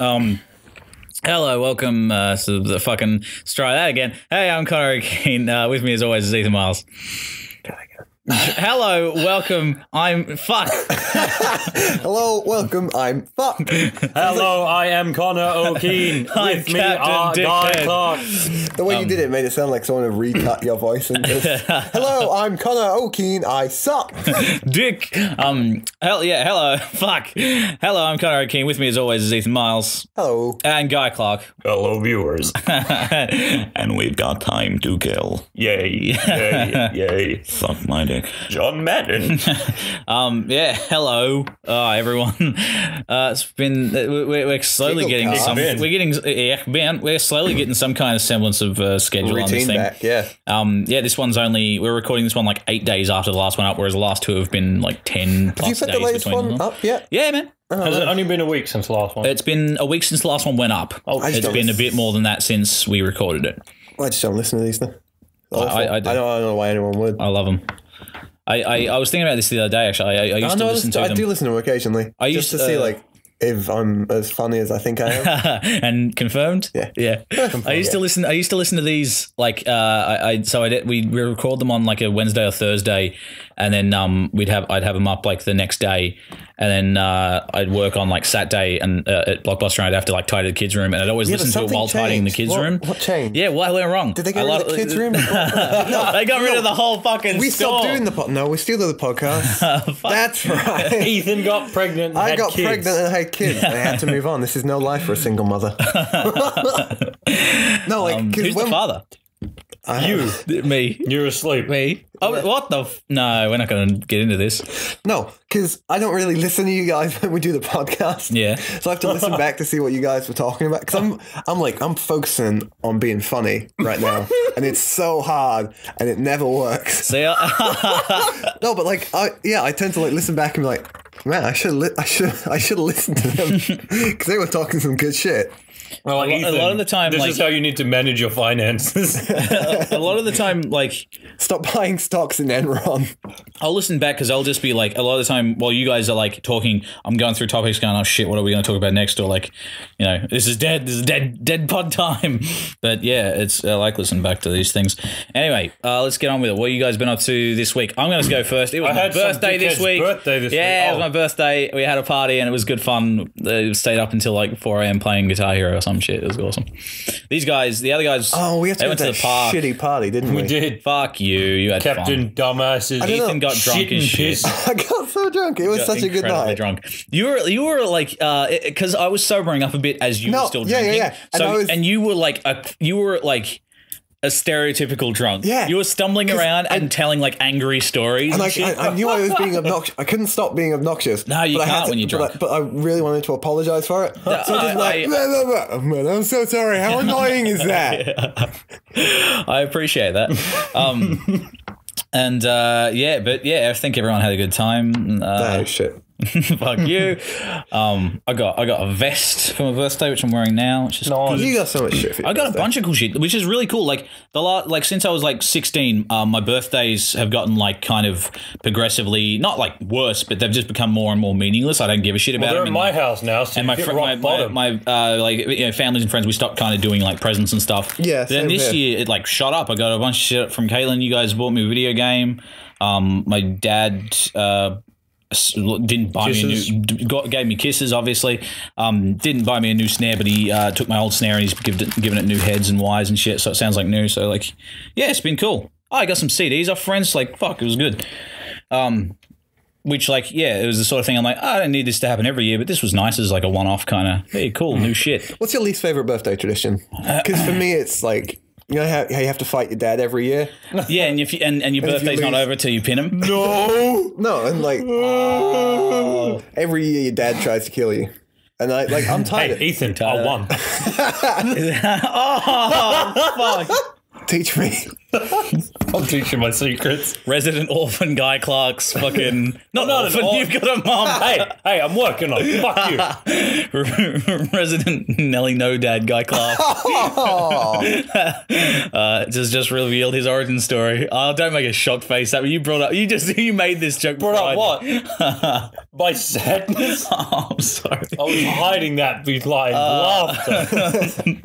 Hello, welcome to the fucking... Let's try that again. Hey, I'm Connor Keane. With me as always is Ethan Miles. Hello, welcome, I'm fuck. Hello, welcome, I'm fuck. Hello, I am Connor O'Keane. With me are Guy Clark. The way you did it made it sound like someone had recut your voice and just, hello, I'm Connor O'Keane, I suck. Dick. Hello, fuck. Hello, I'm Connor O'Keane. With me as always is Ethan Miles. Hello. And Guy Clark. Hello, viewers. And we've got time to kill. Yay, yay, yay. Fuck my dick. John Madden. Hello, everyone. It's been we're slowly getting some. We're slowly getting some kind of semblance of schedule on this thing. Back, yeah. This one's we're recording this one like 8 days after the last one up, whereas the last two have been like 10 plus days. Have you put the latest one up yet? Yeah, man. Has it only been a week since the last one? It's been a week since the last one went up. It's been a bit more than that since we recorded it. I just don't listen to these things. I don't know why anyone would. I love them. I was thinking about this the other day, actually. I used to listen to them. I do listen to them occasionally. I used to see, like, if I'm as funny as I think I am. And confirmed? Yeah. I used to listen to these, like, we record them on, like, a Wednesday or Thursday, and then I'd have them up, like, the next day, and then I'd work on, like, Saturday and at Blockbuster, and I'd have to, like, tidy the kids' room, and I'd always listen to it while tidying the kids' room. What changed? Yeah, what went wrong? Did they get rid of the kids' room? No, they got rid of the whole fucking We store. stopped doing the podcast. No, we still do the podcast. That's right. Ethan got pregnant and I had got kids. pregnant and had kids. I had to move on. This is no life for a single mother. No, like... who's the father? You. Me. You're asleep. Me. Oh, what the... No, we're not going to get into this. No, because I don't really listen to you guys when we do the podcast. Yeah. So I have to listen back to see what you guys were talking about. Because I'm focusing on being funny right now. And it's so hard. And it never works. See, No, but like, I tend to like listen back and be like, man, I should have listened to them. Because they were talking some good shit. Well, like, Ethan, a lot of the time, this is how you need to manage your finances. A lot of the time, like... Stop buying stocks in Enron. I'll listen back because I'll just be like, a lot of the time while you guys are like talking, I'm going through topics going, oh shit, what are we going to talk about next? Or like, you know, this is dead pod time. But yeah, I like listening back to these things. Anyway, let's get on with it. What have you guys been up to this week? I'm going to go first. It was my birthday this week. Yeah, it was my birthday. We had a party and it was good fun. Stayed up until like 4 a.m. playing Guitar Hero or some shit. It was awesome. These guys, the other guys, we had to go to the park. Shitty party, didn't we? We did. Fuck you. You had Captain fun. Dumbasses. Ethan got drunk as shit. I got so drunk. It was such a good night. Drunk. You were like, because I was sobering up a bit as you were still drinking. Yeah. And you were like a stereotypical drunk. Yeah. You were stumbling around and telling like angry stories. And shit. I knew I was being obnoxious. I couldn't stop being obnoxious. No, you can't when you're drunk. But I really wanted to apologize for it. So I just like, man, I'm so sorry. How annoying is that? I appreciate that. I think everyone had a good time. Oh shit. Fuck you. I got a vest for my birthday, which I'm wearing now, which is good. You got so much shit for your I got birthday. a bunch of cool shit, which is really cool. Like since I was like 16, my birthdays have gotten like kind of progressively not like worse, but they've just become more and more meaningless. I don't give a shit about They're them. in my house now, so and my families and friends, we stopped kind of doing like presents and stuff. Yeah. But then this year it like shot up. I got a bunch of shit from Caitlin. You guys bought me a video game. My dad didn't buy me gave me kisses, obviously. Didn't buy me a new snare, but he took my old snare and he's given it new heads and wires and shit, so it sounds like new. So like, yeah, it's been cool. I got some CDs off friends. Like, fuck, it was good. Which, like, yeah, it was the sort of thing I'm like, I don't need this to happen every year, but this was nice as like a one-off kind of, hey, cool, new shit. What's your least favorite birthday tradition? Because for me, it's like, you know how you have to fight your dad every year? Yeah, and your birthday's not over till you pin him? No, and like, every year your dad tries to kill you. And I'm tired. Hey, Ethan, I won. Oh, fuck. Teach me. I'll teach you my secrets. Resident orphan Guy Clark's fucking... Not orphan, you've got a mum. Hey, I'm working on it. Fuck you. Resident Nelly No Dad Guy Clark. Just revealed his origin story. Oh, don't make a shocked face at me. You made this joke. Brought up what? My sadness? Oh, I'm sorry. I was hiding that behind laughter.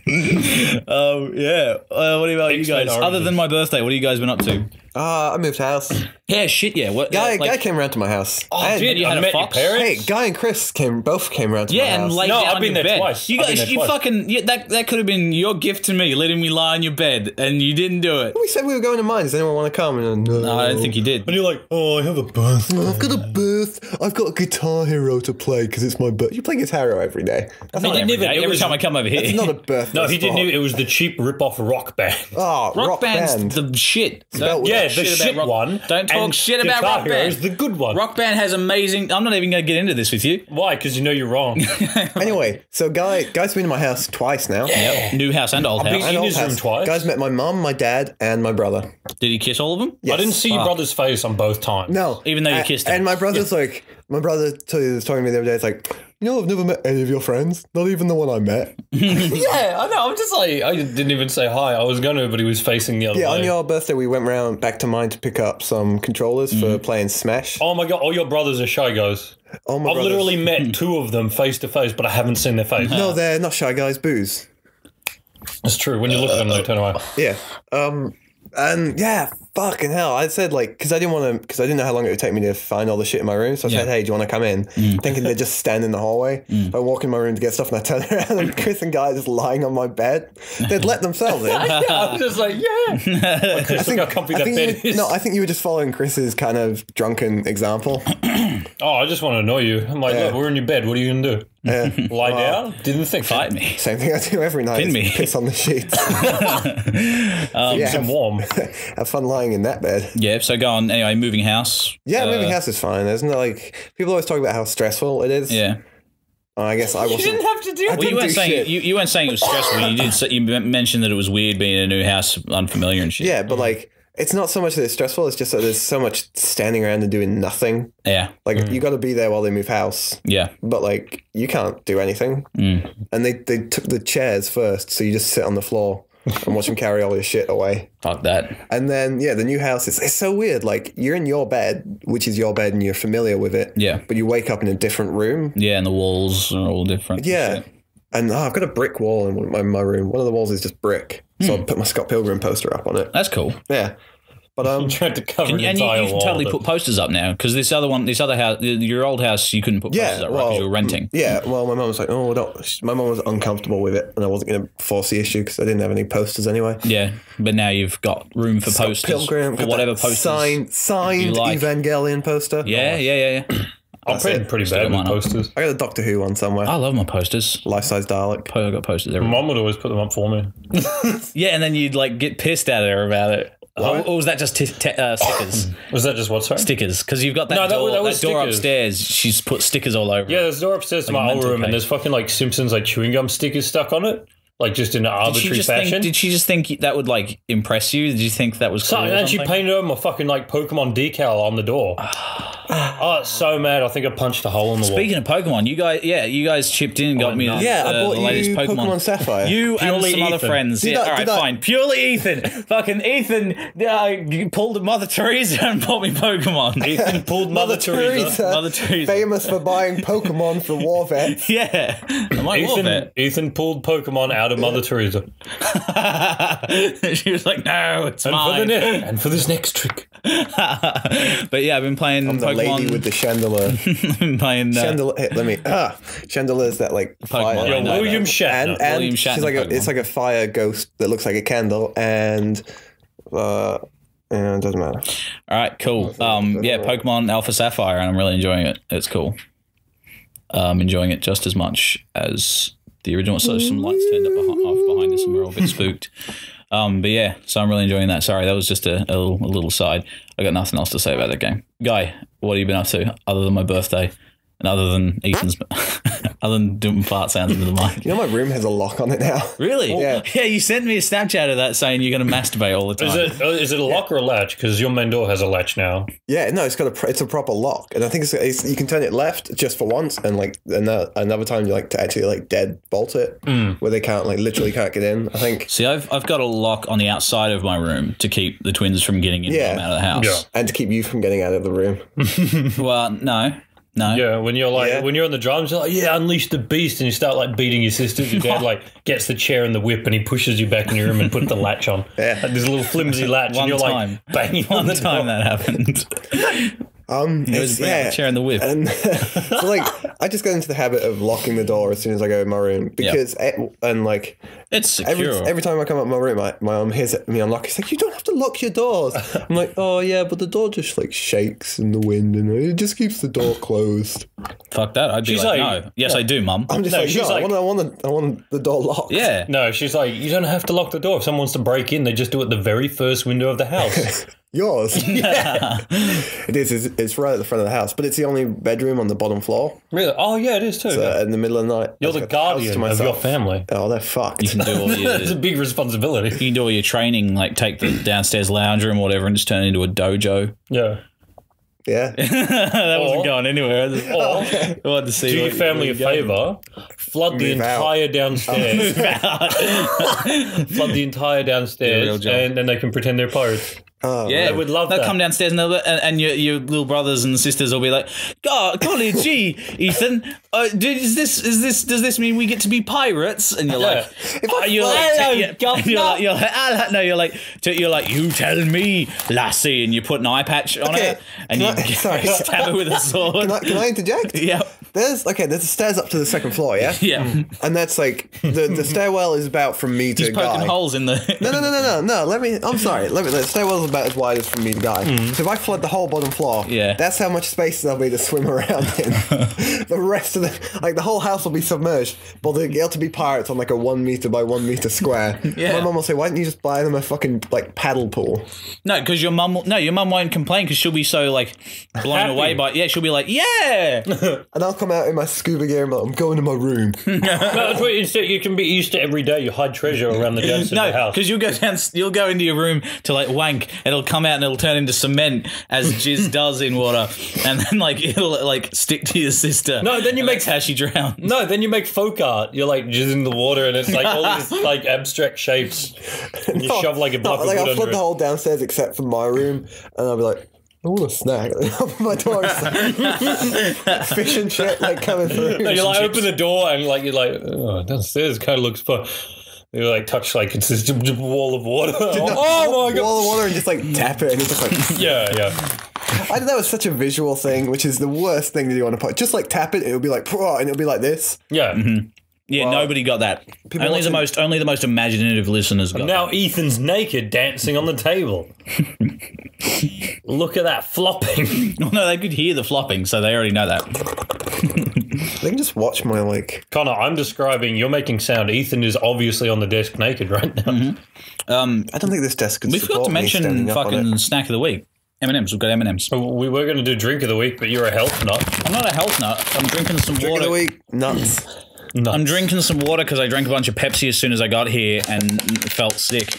Yeah. What about you guys? Other than my birthday, what have you guys been up to? I moved house. Yeah, shit, yeah. What? Guy came around to my house. Oh, dude, you had a fox? Hey, Guy and Chris both came around to my house. And laid No, down I've been your there bed. twice. You guys, I've been there twice. fucking... Yeah, that could have been your gift to me, letting me lie on your bed, and you didn't do it. We said we were going to mine. Does anyone want to come? And, No, I don't think you did. And you're like, oh, I have a birth. I've got a birth. I've got a Guitar Hero to play because it's my birth. You play Guitar Hero every day. That's not didn't Every even- day, it every was- time I come over here. It's not a birth. No, he didn't. It was the cheap rip-off rock band. Oh, Rock band's band. the shit. Spelled Yeah, with the shit about rock- one. Don't talk and shit about Guitar Rock Hero Band. is the good one. Rock Band has amazing... I'm not even going to get into this with you. Why? Because you know you're wrong. Anyway, so Guy's been to my house twice now. Yep. New house and old been house. in And his old room house. twice. Guys met my mum, my dad, and my brother. Did he kiss all of them? Yes. I didn't see your brother's face on both times. No. Even though you kissed him. And my brother's like, my brother was talking to me the other day, it's like, you know, I've never met any of your friends, not even the one I met. Yeah, I know. I'm just like, I didn't even say hi. I was going to, but he was facing the other way. Yeah, on your birthday, we went round back to mine to pick up some controllers for playing Smash. Oh my god, all your brothers are shy guys. Oh my I've brothers. literally met two of them face to face, but I haven't seen their face. No, they're not Shy Guys, booze. It's true. When you look at them, they turn away. Yeah. And yeah, fucking hell. I said like, because I didn't know how long it would take me to find all the shit in my room. So I said, hey, do you want to come in? Thinking they'd just stand in the hallway. I walk in my room to get stuff and I turn around and Chris and Guy are just lying on my bed. They'd let themselves in. Yeah, I was just like, yeah. Like, Chris, look how comfy that bed is. I think you were just following Chris's kind of drunken example. Oh, I just want to annoy you. I'm like, look, we're in your bed. What are you going to do? Lie down? Didn't think. Fight me. Same thing I do every night. Pin is me. Piss on the sheets. Keeps him warm. Have fun lying in that bed. Yeah, so go on. Anyway, moving house. Yeah, moving house is fine. There's no like people always talk about how stressful it is. Yeah. I guess I wasn't. You didn't have to do I it. Well, you weren't do saying shit. you weren't saying it was stressful. You did. You mentioned that it was weird being in a new house, unfamiliar and shit. Yeah, but like it's not so much that it's stressful. It's just that there's so much standing around and doing nothing. Yeah. Like you got to be there while they move house. Yeah. But like you can't do anything. And they took the chairs first, so you just sit on the floor and watch them carry all your shit away. Fuck that. And then the new house it's so weird. Like you're in your bed, which is your bed, and you're familiar with it. Yeah. But you wake up in a different room. Yeah, and the walls are all different. Yeah. And I've got a brick wall in my room. One of the walls is just brick. So I put my Scott Pilgrim poster up on it. That's cool. Yeah. But I'm trying to cover an And you entire can wall. totally but- put posters up now because this other house, your old house, you couldn't put posters up right because you were renting. Yeah, well, my mum was like, oh, don't. My mum was uncomfortable with it, and I wasn't going to force the issue because I didn't have any posters anyway. Yeah, but now you've got room for posters Pilgrim, for got whatever that posters. signed you like. Evangelion poster. Yeah. I'm pretty Still bad mine with up. posters. I got a Doctor Who one somewhere. I love my posters. Life-size Dalek. I got posters everywhere. Mum would always put them up for me. Yeah, and then you'd like get pissed at her about it. Or was that just stickers? Was that just what, sorry? Stickers, because you've got that No, that door, was that door stickers. upstairs. She's put stickers all over. Yeah, it. there's a door upstairs to Like a my old mental room, and case. there's fucking like Simpsons like chewing gum stickers stuck on it, like just in an arbitrary fashion. Did she just think that would like impress you? Did you think that was cool? So, or and she something? painted over my fucking like Pokemon decal on the door. Oh, it's so mad. I think I punched a hole in the Speaking of Pokemon, you guys chipped in and got me nice. Yeah, I bought the latest you Pokemon. Pokemon Sapphire. You Purely and some other Ethan. friends. Did Yeah, I- all right, did I- fine. Purely Ethan. Fucking Ethan pulled a Mother Teresa and bought me Pokemon. wall. Ethan pulled Mother Teresa. Mother Teresa. Famous for buying Pokemon for war vets. Yeah. I might love it. Ethan pulled Pokemon out of Mother Teresa. She was like, no, it's mine. And for this next trick. But yeah, I've been playing The Pokemon. lady with the chandelier. I've been playing Chandelier. Hey, let me. Chandelier's that like fire. Pokemon, I Yo, know William that. Shatner. And William she's Shatner like Pokemon. it's like a fire ghost that looks like a candle, and it doesn't matter. All right, cool. Yeah, Pokemon Alpha Sapphire, and I'm really enjoying it. It's cool. Enjoying it just as much as the original. So some lights turned up behind us, and we're all a bit spooked. But yeah, so I'm really enjoying that. Sorry, that was just a little side. I got nothing else to say about that game. Guy, what have you been up to other than my birthday? And other than Ethan's, other than doing fart sounds into the mic. You know, my room has a lock on it now. Really? Yeah. Yeah, you sent me a Snapchat of that saying you're going to masturbate all the time. Is it a lock or a latch? Because your main door has a latch now. Yeah, no, it's a proper lock, and I think it's you can turn it left just for once, and like another time you like to actually like dead bolt it, where they can't literally can't get in. I think. See, I've got a lock on the outside of my room to keep the twins from getting in and out of the house. Yeah. And to keep you from getting out of the room. Well, no. Yeah, when you're when you're on the drums, you're like, unleash the beast, and you start like beating your sisters. Your dad gets the chair and the whip, and he pushes you back in your room and puts the latch on. Yeah, like this little flimsy latch, and you're like banging on the time door. that happened. It was the chair and the whip. And so I just got into the habit of locking the door as soon as I go in my room because it's secure. Every time I come up my room, my mum hears me unlock. It's like, you don't have to lock your doors. I'm like, oh yeah, but the door just shakes in the wind and it just keeps the door closed. Fuck that! I'd be no. Yes, I do, Mum. I'm just I want the door locked. Yeah. No, she's like, you don't have to lock the door. If someone wants to break in, they just do it at the very first window of the house. Yours? Yeah. It is. It's right at the front of the house, but it's the only bedroom on the bottom floor. Really? Oh, yeah, it is too. So in the middle of the night. You're the guardian of your family. Oh, they're fucked. You can do all your... It's a big responsibility. You can do all your training, take the downstairs lounge room or whatever and just turn it into a dojo. Yeah. Yeah. That wasn't going anywhere. I wanted to see do your family a favour, flood the entire downstairs. Flood the entire downstairs, and then they can pretend they're pirates. Yeah, they would love that. They'll come downstairs and your little brothers and sisters will be like, golly gee, Ethan, does this mean we get to be pirates? And you're like, you tell me, lassie, and you put an eye patch on her and you stab her with a sword. Can I interject? Yeah. There's stairs up to the second floor, yeah? Yeah. And that's the stairwell is about from me to He's poking Guy. holes in the... No, I'm sorry. The stairwell's about as wide as from me to Guy. So if I flood the whole bottom floor, that's how much space there'll be to swim around in. The rest of the whole house will be submerged, but they'll get to be pirates on a 1 meter by 1 meter square. Yeah. My mum will say, why didn't you just buy them a fucking paddle pool? No, because your mum won't complain because she'll be so blown away by she'll be like, yeah. And I'll come out in my scuba gear and I'm going to my room. No, instead you can be used to every day you hide treasure around the downstairs of the house. Because you'll go into your room to wank and it'll come out and it'll turn into cement as jizz does in water, and then it'll stick to your sister. No, then you make how she drowns. No, then you make folk art. You're jizz in the water and it's all these abstract shapes. And you shove a block of wood I'll under flood it. the whole downstairs except for my room, and I'll be like, I want a snack. Open my door, fish and shit coming through. No, you open the door and you're downstairs kind of looks fun. You touch it's just a wall of water. Oh my god! Wall of water and just tap it and it's just yeah. I think that was such a visual thing, which is the worst thing that you want to put. Just tap it, it'll be and it'll be like this. Yeah. Mm-hmm. Yeah, well, nobody got that. Only the most imaginative listeners got now that. Ethan's naked dancing on the table. Look at that flopping. Well, no, they could hear the flopping, so they already know that. They can just watch my Connor, I'm describing, you're making sound. Ethan is obviously on the desk naked right now. Mm-hmm. I don't think this desk can we forgot to mention fucking snack of the week. M&Ms. We've got M&Ms. We were going to do drink of the week, but you're a health nut. I'm not a health nut. I'm drinking some drink water. Of the week, nuts. I'm drinking some water because I drank a bunch of Pepsi as soon as I got here and felt sick.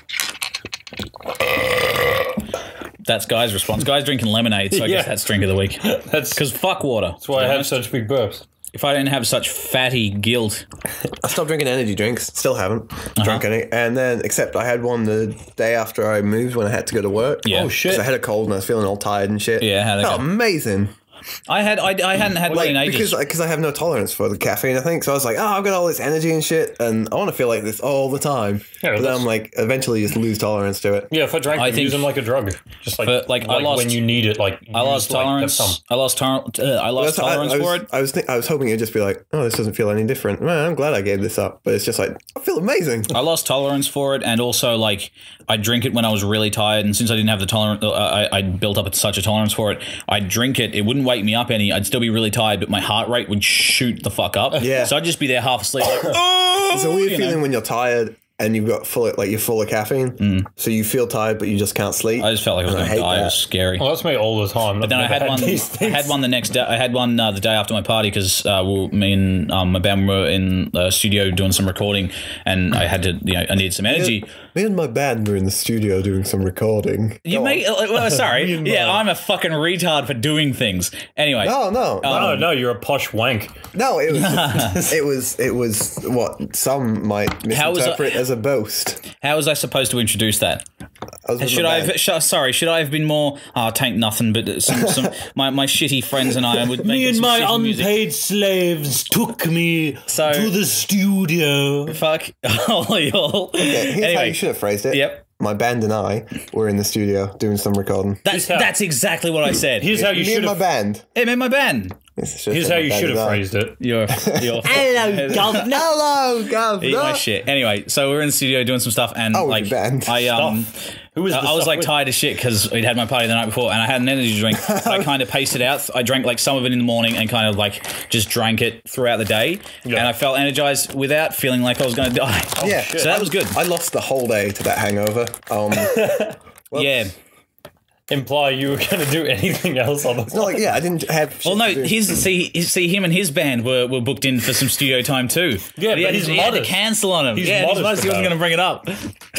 That's Guy's response. Guy's drinking lemonade, so I guess that's drink of the week. That's because fuck water. That's why I have such big burps. If I didn't have such fatty guilt. I stopped drinking energy drinks. Still haven't drunk any. And then, except I had one the day after I moved when I had to go to work. Yeah. Oh, shit. Because I had a cold and I was feeling all tired and shit. Yeah, how felt amazing. I hadn't had one in ages. Because I have no tolerance for the caffeine, I think. So I was like, I've got all this energy and shit, and I want to feel like this all the time. Yeah, but then I'm eventually just lose tolerance to it. Yeah, if I drank it, use them like a drug. Just I lost, when you need it, I lost tolerance. I lost tolerance for it. I was hoping it'd just be this doesn't feel any different. Man, I'm glad I gave this up. But it's just I feel amazing. I lost tolerance for it, and also I drink it when I was really tired, and since I didn't have the tolerance, I built up such a tolerance for it. I'd drink it. It wouldn't wake me up any. I'd still be really tired, but my heart rate would shoot the fuck up. Yeah. So I'd just be there half asleep. It's a weird feeling when you're tired and you've got you're full of caffeine, so you feel tired, but you just can't sleep. I just felt like I was going to die. It was scary. Well, that's me all the time. But then I had one. I had one the next day. I had one the day after my party because me and my band were in the studio doing some recording, and I had to, I needed some energy. Me and my band were in the studio doing some recording. Sorry. Yeah, I'm a fucking retard for doing things. Anyway. No, you're a posh wank. No, it was it was what some might misinterpret as a boast. How was I supposed to introduce that? Should I have been more? Tain't nothing but my shitty friends and I would make me and my unpaid slaves took me to the studio. Fuck all y'all. Okay, here's how you should have phrased it. Yep. My band and I were in the studio doing some recording. That's exactly what I said. Here's how you should have. My band. Hey, man, my band. Here's how you should have phrased it. You're Hello, governor. Hello, governor. Eat my shit. Anyway, so we're in the studio doing some stuff, and band. I was like tired as shit because we'd had my party the night before, and I had an energy drink. I kind of paced it out. I drank like some of it in the morning, and kind of like just drank it throughout the day, and I felt energized without feeling like I was going to die. So that was good. I lost the whole day to that hangover. Yeah. Imply you were going to do anything else on the It's not like, I didn't have... Well, no, see, him and his band were booked in for some studio time too. Yeah, but he had to cancel on him. He's modest. He wasn't going to bring it up.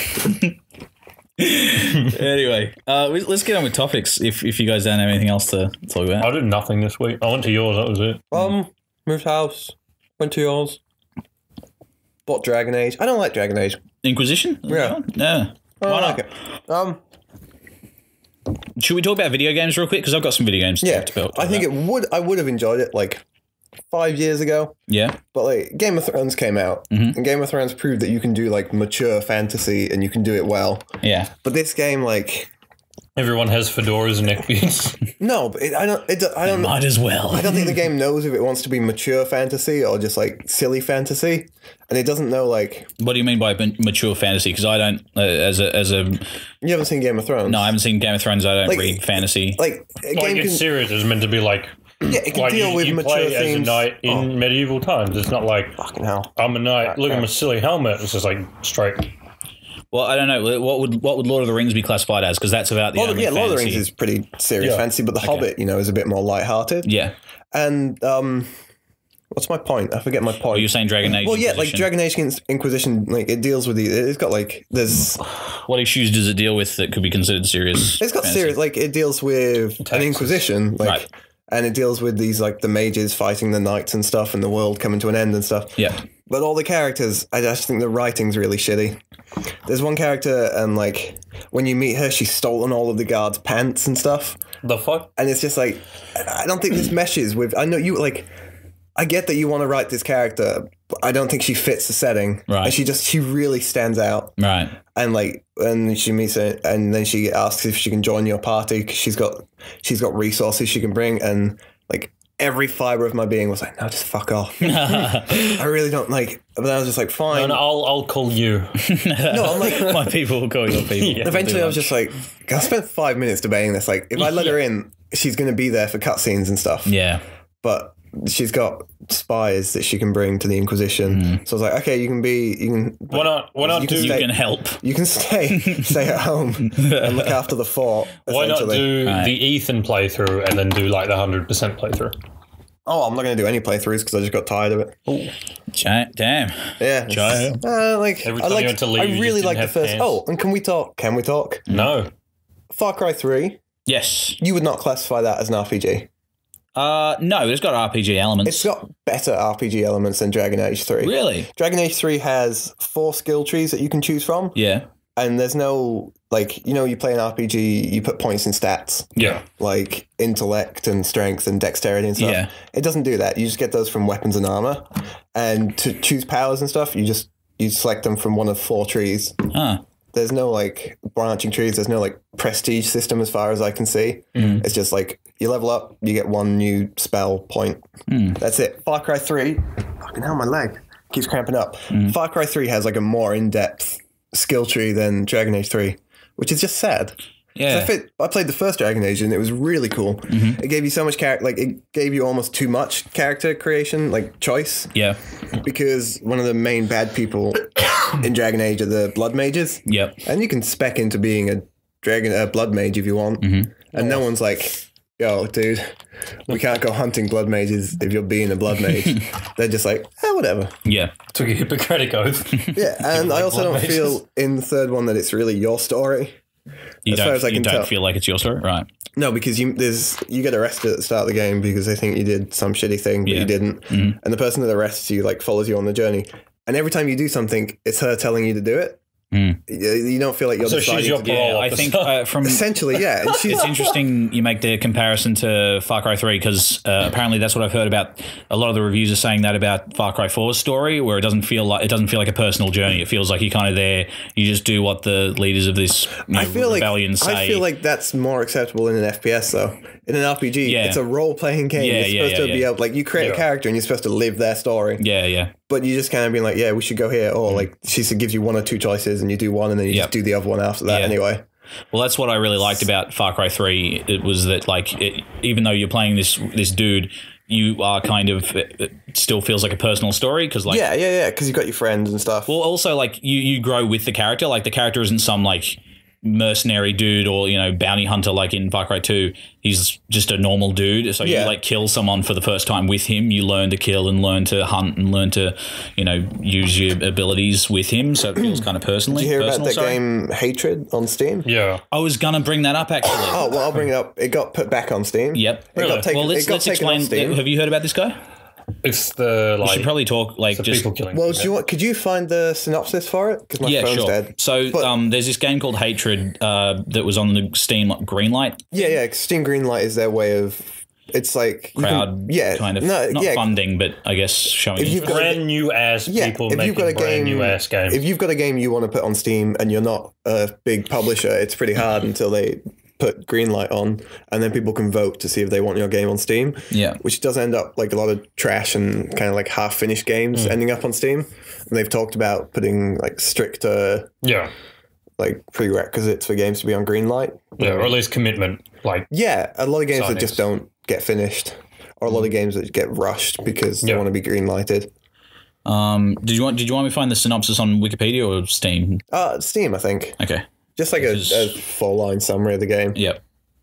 Anyway, let's get on with topics if you guys don't have anything else to talk about. I did nothing this week. I went to yours, that was it. Moved house, went to yours, bought Dragon Age. I don't like Dragon Age. Inquisition? Yeah. No. Why not? Should we talk about video games real quick? Because I've got some video games to build. I think I would have enjoyed it like 5 years ago. Yeah. But like Game of Thrones came out, and Game of Thrones proved that you can do like mature fantasy and you can do it well. Yeah. But this game, like, everyone has fedoras and neckbeards. No, but I don't. Might as well. I don't think the game knows if it wants to be mature fantasy or just like silly fantasy, and it doesn't know like. What do you mean by mature fantasy? Because I don't, as a. You haven't seen Game of Thrones? No, I haven't seen Game of Thrones. I don't read fantasy. It's serious. It's meant to be like. Yeah, it can deal with you mature play themes. as a knight in medieval times. It's not like fucking hell. I'm a knight. Look at my silly helmet. It's just like straight. Well, I don't know. What would Lord of the Rings be classified as? Because that's about the only fantasy. Lord of the Rings is pretty serious fantasy, but The Hobbit, is a bit more lighthearted. Yeah. And what's my point? I forget my point. Well, you're saying Dragon Age. Well, yeah, like Dragon Age Inquisition, like it deals with it's got like there's. What issues does it deal with that could be considered serious? It's got fantasy? Serious, like it deals with an Inquisition, like. Right. And it deals with these, like, the mages fighting the knights and stuff and the world coming to an end and stuff. Yeah. But all the characters, I just think the writing's really shitty. There's one character, and, like, when you meet her, she's stolen all of the guards' pants and stuff. The fuck? And it's just, like, I don't think this meshes with... I know you, like... I get that you want to write this character, but I don't think she fits the setting. Right. And she really stands out. Right. And like, when she meets her, and then she asks if she can join your party because she's got resources she can bring, and like every fiber of my being was like, no, just fuck off. I really don't like. But then I was just like, fine. No, I'll call you. No, I'm like, my people will call your people. Yeah. Eventually, I was just like, I spent 5 minutes debating this. Like, if I let her in, she's going to be there for cutscenes and stuff. Yeah. But she's got spies that she can bring to the Inquisition. So I was like, okay, you can. Why not you can help. You can stay at home and look after the fort. Why not do the Ethan playthrough and then do like the 100% playthrough? Oh, I'm not going to do any playthroughs because I just got tired of it. Oh, damn. Yeah. Every time you went to leave, I really like the first. Pants. Oh, and can we talk? No. Far Cry 3. Yes. You would not classify that as an RPG. No, it's got RPG elements. It's got better RPG elements than Dragon Age 3. Really? Dragon Age 3 has 4 skill trees that you can choose from. Yeah. And there's no, like, you play an RPG, you put points in stats. Yeah. Like intellect and strength and dexterity and stuff. Yeah. It doesn't do that. You just get those from weapons and armor. And to choose powers and stuff, you select them from one of 4 trees. Huh. There's no, like, branching trees. There's no, like, prestige system as far as I can see. It's just, like, you level up, you get 1 new spell point. That's it. Far Cry 3. Fucking hell, my leg keeps cramping up. Far Cry 3 has, like, a more in-depth skill tree than Dragon Age 3, which is just sad. Yeah. I played the first Dragon Age and it was really cool. It gave you so much character, like, it gave you almost too much character creation, like, choice. Yeah. Because one of the main bad people in Dragon Age are the blood mages. Yep. And you can spec into being a blood mage if you want. Mm-hmm. And no one's like, yo, dude, we can't go hunting blood mages if you're being a blood mage. They're just like, whatever. Yeah. Took a Hippocratic oath. Yeah, and I also don't feel in the third one that it's really your story. You don't feel like it's your story? Right. No, because you get arrested at the start of the game because they think you did some shitty thing, but you didn't. Mm-hmm. And the person that arrests you like follows you on the journey. And every time you do something, it's her telling you to do it. Mm. You don't feel like you're deciding. So she's your parole I think from essentially, yeah. And it's interesting you make the comparison to Far Cry 3 because apparently that's what I've heard about. A lot of the reviews are saying that about Far Cry 4's story, where it doesn't feel like a personal journey. It feels like you're kind of there. You just do what the leaders of this rebellion say. I feel like that's more acceptable in an FPS though. In an RPG, it's a role-playing game. You're supposed to be able, like, you create a character and you're supposed to live their story. Yeah, yeah. But you just kind of be like, yeah, we should go here. Or like she gives you one or two choices and you do one and then you just do the other one after that anyway. Well, that's what I really liked about Far Cry 3. It was that, like, even though you're playing this dude, you are kind of, it still feels like a personal story because, like, because you've got your friends and stuff. Well, also, like, you grow with the character. Like, the character isn't some, like, mercenary dude or, bounty hunter like in Far Cry 2. He's just a normal dude. So you like kill someone for the first time with him. You learn to kill and learn to hunt and learn to, use your abilities with him. So it feels kind of personally. Did you hear about that game Hatred on Steam? Yeah. I was going to bring that up actually. Oh, well, I'll bring it up. It got put back on Steam. Yep. Well, let's explain. Have you heard about this guy? It's the we should probably talk like just people killing. Well, could you find the synopsis for it? Because my phone's dead. So there's this game called Hatred that was on the Steam Greenlight. Yeah. Steam Greenlight is their way of. It's like crowd, kind of not funding, but I guess showing. If you've got brand new ass people making brand new ass games. If you've got a game you want to put on Steam and you're not a big publisher, it's pretty hard until they put Greenlight on, and then people can vote to see if they want your game on Steam. Yeah, which does end up like a lot of trash and kind of like half-finished games ending up on Steam. And they've talked about putting like stricter, like prerequisites for games to be on Greenlight. Yeah, or at least commitment. Like a lot of games that just don't get finished, or a lot of games that get rushed because they want to be greenlighted. Did you want me to find the synopsis on Wikipedia or Steam? Steam, I think. Okay. Just like a full-line summary of the game. Yep.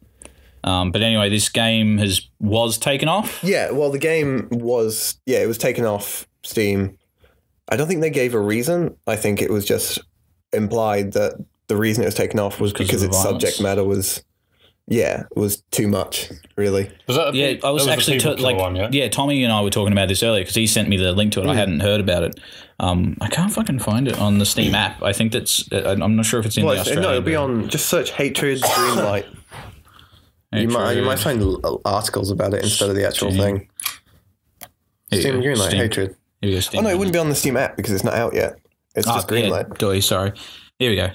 But anyway, this game was taken off? Yeah, well, the game was... Yeah, it was taken off Steam. I don't think they gave a reason. I think it was just implied that the reason it was taken off was because its subject matter was... Yeah, it was too much, really. Was that I was actually one, yeah? Tommy and I were talking about this earlier because he sent me the link to it. I hadn't heard about it. I can't fucking find it on the Steam app. I think that's. I'm not sure if it's in the Australian. No, it'll be on. Just search Hatred Greenlight. You might find articles about it instead of the actual thing. Steam Greenlight Hatred. Here we go, no, it wouldn't be on the Steam app because it's not out yet. It's just Greenlight. Yeah, sorry. Here we go.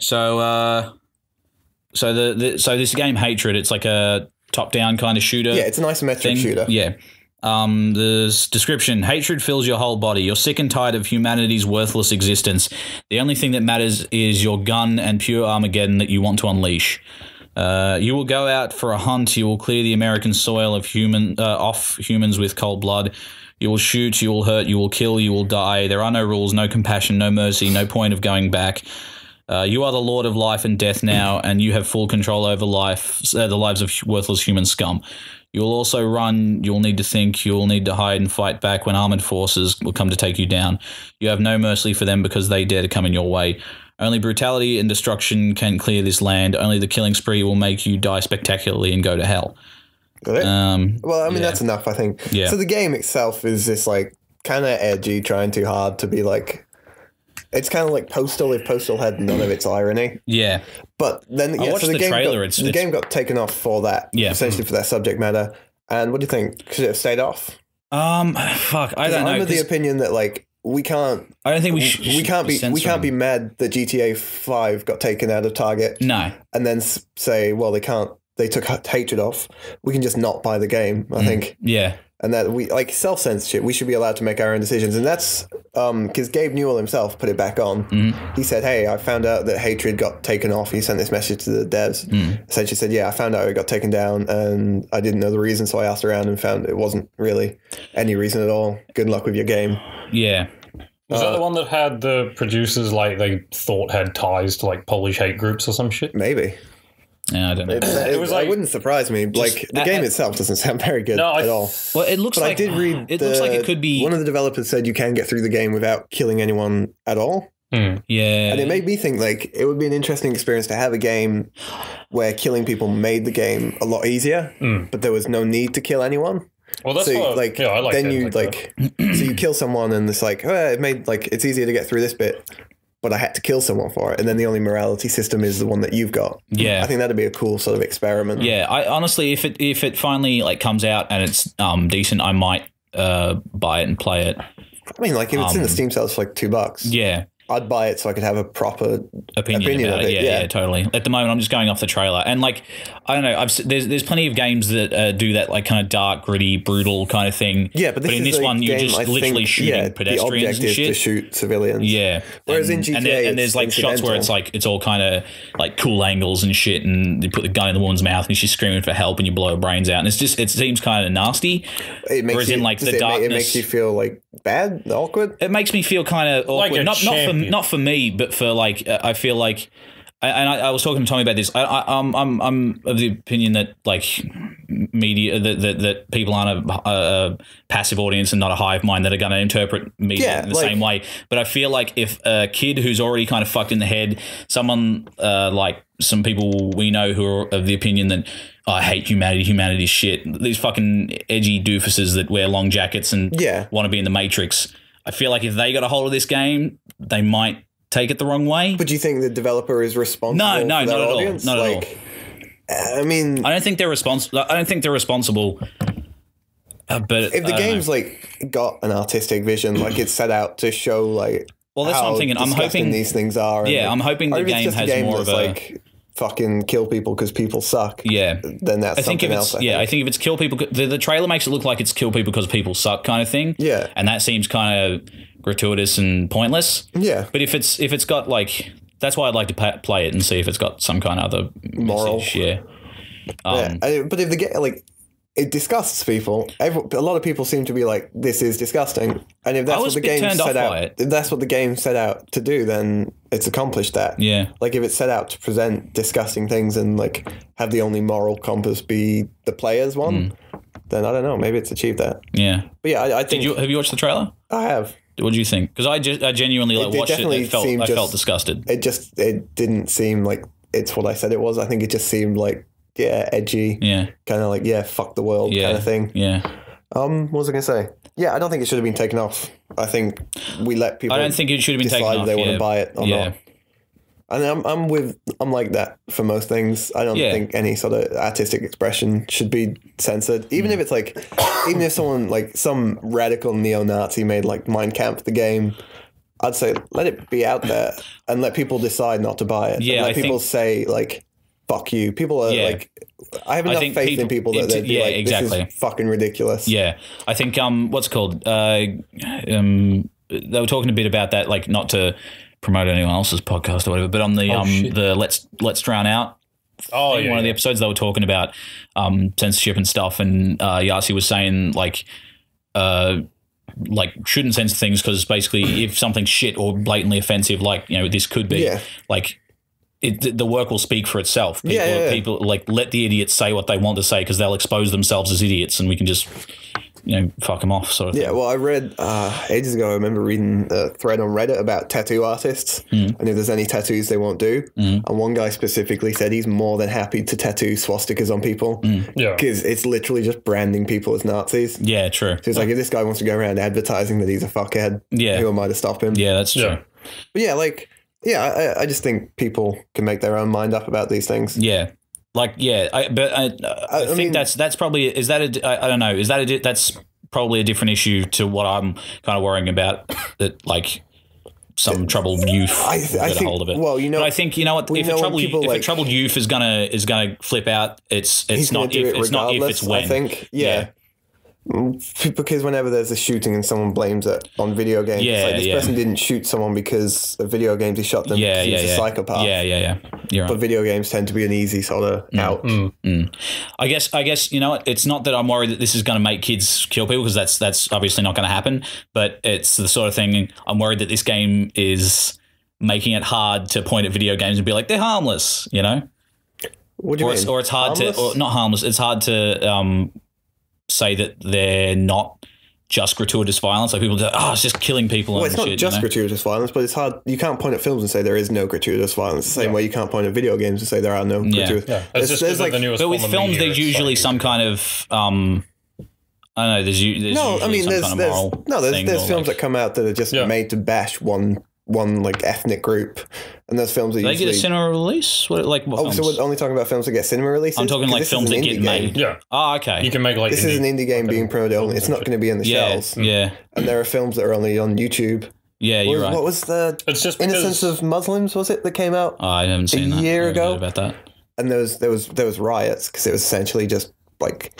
So this game Hatred, it's like a top-down kind of shooter. Yeah, it's an isometric shooter. Yeah. The description: Hatred fills your whole body. You're sick and tired of humanity's worthless existence. The only thing that matters is your gun and pure Armageddon that you want to unleash. You will go out for a hunt. You will clear the American soil of off humans with cold blood. You will shoot. You will hurt. You will kill. You will die. There are no rules, no compassion, no mercy, no point of going back. You are the lord of life and death now, and you have full control over the lives of worthless human scum. You will also run, you will need to think, you will need to hide and fight back when armored forces will come to take you down. You have no mercy for them because they dare to come in your way. Only brutality and destruction can clear this land. Only the killing spree will make you die spectacularly and go to hell. Got it? Well, I mean, that's enough, I think. Yeah. So the game itself is this, like, kind of edgy, trying too hard to be, like... It's kind of like Postal if Postal had none of its irony. Yeah. But then, I watched the trailer. The game got taken off for that, essentially for that subject matter. And what do you think? Should it have stayed off? Fuck, I don't know. I'm of the opinion that, like, we can't... I don't think we can't be mad that GTA 5 got taken out of Target. No. And then say, well, they took Hatred off. We can just not buy the game, I think. Yeah. And that we like self-censorship. We should be allowed to make our own decisions, and that's because Gabe Newell himself put it back on. He said, "Hey, I found out that Hatred got taken off." He sent this message to the devs. Essentially said, "Yeah, I found out it got taken down, and I didn't know the reason, so I asked around and found it wasn't really any reason at all. Good luck with your game." Yeah. Was that the one that had the producers, like, they thought had ties to, like, Polish hate groups or some shit? Maybe. Yeah, I don't know. It was like, it wouldn't surprise me. Like, the game itself doesn't sound very good at all. Well, it looks like... I did read... It looks like it could be... One of the developers said you can get through the game without killing anyone at all. Yeah. And it made me think, like, it would be an interesting experience to have a game where killing people made the game a lot easier, but there was no need to kill anyone. Well, that's so, what, like, yeah, I like then that, you, like so you kill someone and it's like, oh, it made, like, it's easier to get through this bit, but I had to kill someone for it. And then the only morality system is the one that you've got. Yeah. I think that'd be a cool sort of experiment. Yeah. I honestly, if it finally, like, comes out and it's decent, I might buy it and play it. I mean, like, if it's in the Steam sales for, like, $2. Yeah. I'd buy it so I could have a proper opinion about of it. Yeah, totally. At the moment, I'm just going off the trailer, and like, I don't know. There's plenty of games that do that, like, kind of dark, gritty, brutal kind of thing. Yeah, but in this one, you're just literally shooting pedestrians the object and shit. Is to shoot civilians. Yeah. Whereas in GTA, and there's like shots where it's like it's all kind of like cool angles and shit, and you put the gun in the woman's mouth and she's screaming for help, and you blow her brains out, and it's just it seems kind of nasty. Whereas in like the darkness, it makes you feel like bad, awkward. It makes me feel kind of awkward. Like not for me. But for like, I feel like, and I was talking to Tommy about this. I'm of the opinion that like media that people aren't a passive audience and not a hive mind that are going to interpret media in the same way. But I feel like if a kid who's already kind of fucked in the head, someone like some people we know who are of the opinion that I hate humanity's shit. These fucking edgy doofuses that wear long jackets and want to be in the Matrix. I feel like if they got a hold of this game, they might take it the wrong way. But do you think the developer is responsible? No, not at all. Not at all. I mean, I don't think they're responsible. But if the game's like got an artistic vision, like it's set out to show like, well, that's what I'm thinking. I'm hoping these things are. Yeah, like, I'm hoping the game has more of a like fucking kill people because people suck. Yeah, then that's something else. I think if it's kill people, the trailer makes it look like it's kill people because people suck kind of thing. Yeah, and that seems kind of gratuitous and pointless. Yeah, but if it's got like, that's why I'd like to play it and see if it's got some kind of other moral. Message. Yeah. But if the game like it disgusts people, a lot of people seem to be like, this is disgusting, and if that's what the game set out, if that's what the game set out to do, then it's accomplished that. Yeah, like if it's set out to present disgusting things and like have the only moral compass be the player's one, then I don't know, maybe it's achieved that. Yeah, but yeah, I think. Have you watched the trailer? I have. What do you think? Because I genuinely like watched it. I felt disgusted. It didn't seem like it's what I said it was. I think it just seemed like edgy. Yeah, kind of like fuck the world kind of thing. Yeah. What was I gonna say? Yeah, I don't think it should have been taken off. I think we let people. I don't think it should have been taken off. Decide they want to buy it or not. And I'm like that for most things. I don't think any sort of artistic expression should be censored. Even if it's like, even if someone like some radical neo-Nazi made like Mein Kampf the game, I'd say let it be out there and let people decide not to buy it. Yeah, let people say like, fuck you. People are like, I have enough faith in people that they'd be like, exactly. This is fucking ridiculous. Yeah. I think, what's it called? They were talking a bit about that, like not to promote anyone else's podcast or whatever, but on the Let's Drown Out. One of the episodes they were talking about censorship and stuff, and Yasi was saying like shouldn't censor things because basically if something's shit or blatantly offensive, like this could be like the work will speak for itself. People like let the idiots say what they want to say because they'll expose themselves as idiots, and we can just fuck them off, sort of thing. Yeah, well, I read ages ago, I remember reading a thread on Reddit about tattoo artists and if there's any tattoos they won't do. And one guy specifically said he's more than happy to tattoo swastikas on people because it's literally just branding people as Nazis. Yeah, true. So it's like, if this guy wants to go around advertising that he's a fuckhead, who am I to stop him? Yeah, that's true. But I just think people can make their own mind up about these things. Yeah. I think that's probably, I don't know, that's probably a different issue to what I'm kind of worrying about, that like some troubled youth get a hold of it. Well, but I think what, if a troubled youth is gonna flip out, it's not if it's when. I think Because whenever there's a shooting and someone blames it on video games, it's like this person didn't shoot someone because of video games, he shot them because he's a psychopath. Yeah. You're right. But video games tend to be an easy sort of out. I guess, you know, it's not that I'm worried that this is going to make kids kill people, because that's obviously not going to happen, but it's the sort of thing I'm worried that this game is making it hard to point at video games and be like, they're harmless, you know? What do you mean? Or it's hard harmless? Or not harmless, it's hard to say that they're not just gratuitous violence. Like people say, it's just killing people. Well, and it's not shit, just you know? gratuitous violence, but it's hard. You can't point at films and say there is no gratuitous violence. The same way you can't point at video games and say there are no gratuitous. Yeah, it's just like the newest. But with films, there's usually some kind of I don't know. There's there's films that come out that are just made to bash one like ethnic group, and those films are they usually get a cinema release. What films? So we're only talking about films that get cinema releases. I'm talking like films that get made. Yeah. Oh, okay. You can make like this is an indie game being promoted only. It's not going to be in the shells. Yeah. And there are films that are only on YouTube. Yeah, you're right. What was the Innocence of Muslims? Was it that came out? Oh, I haven't seen that. A year ago about that. And there was riots because it was essentially just like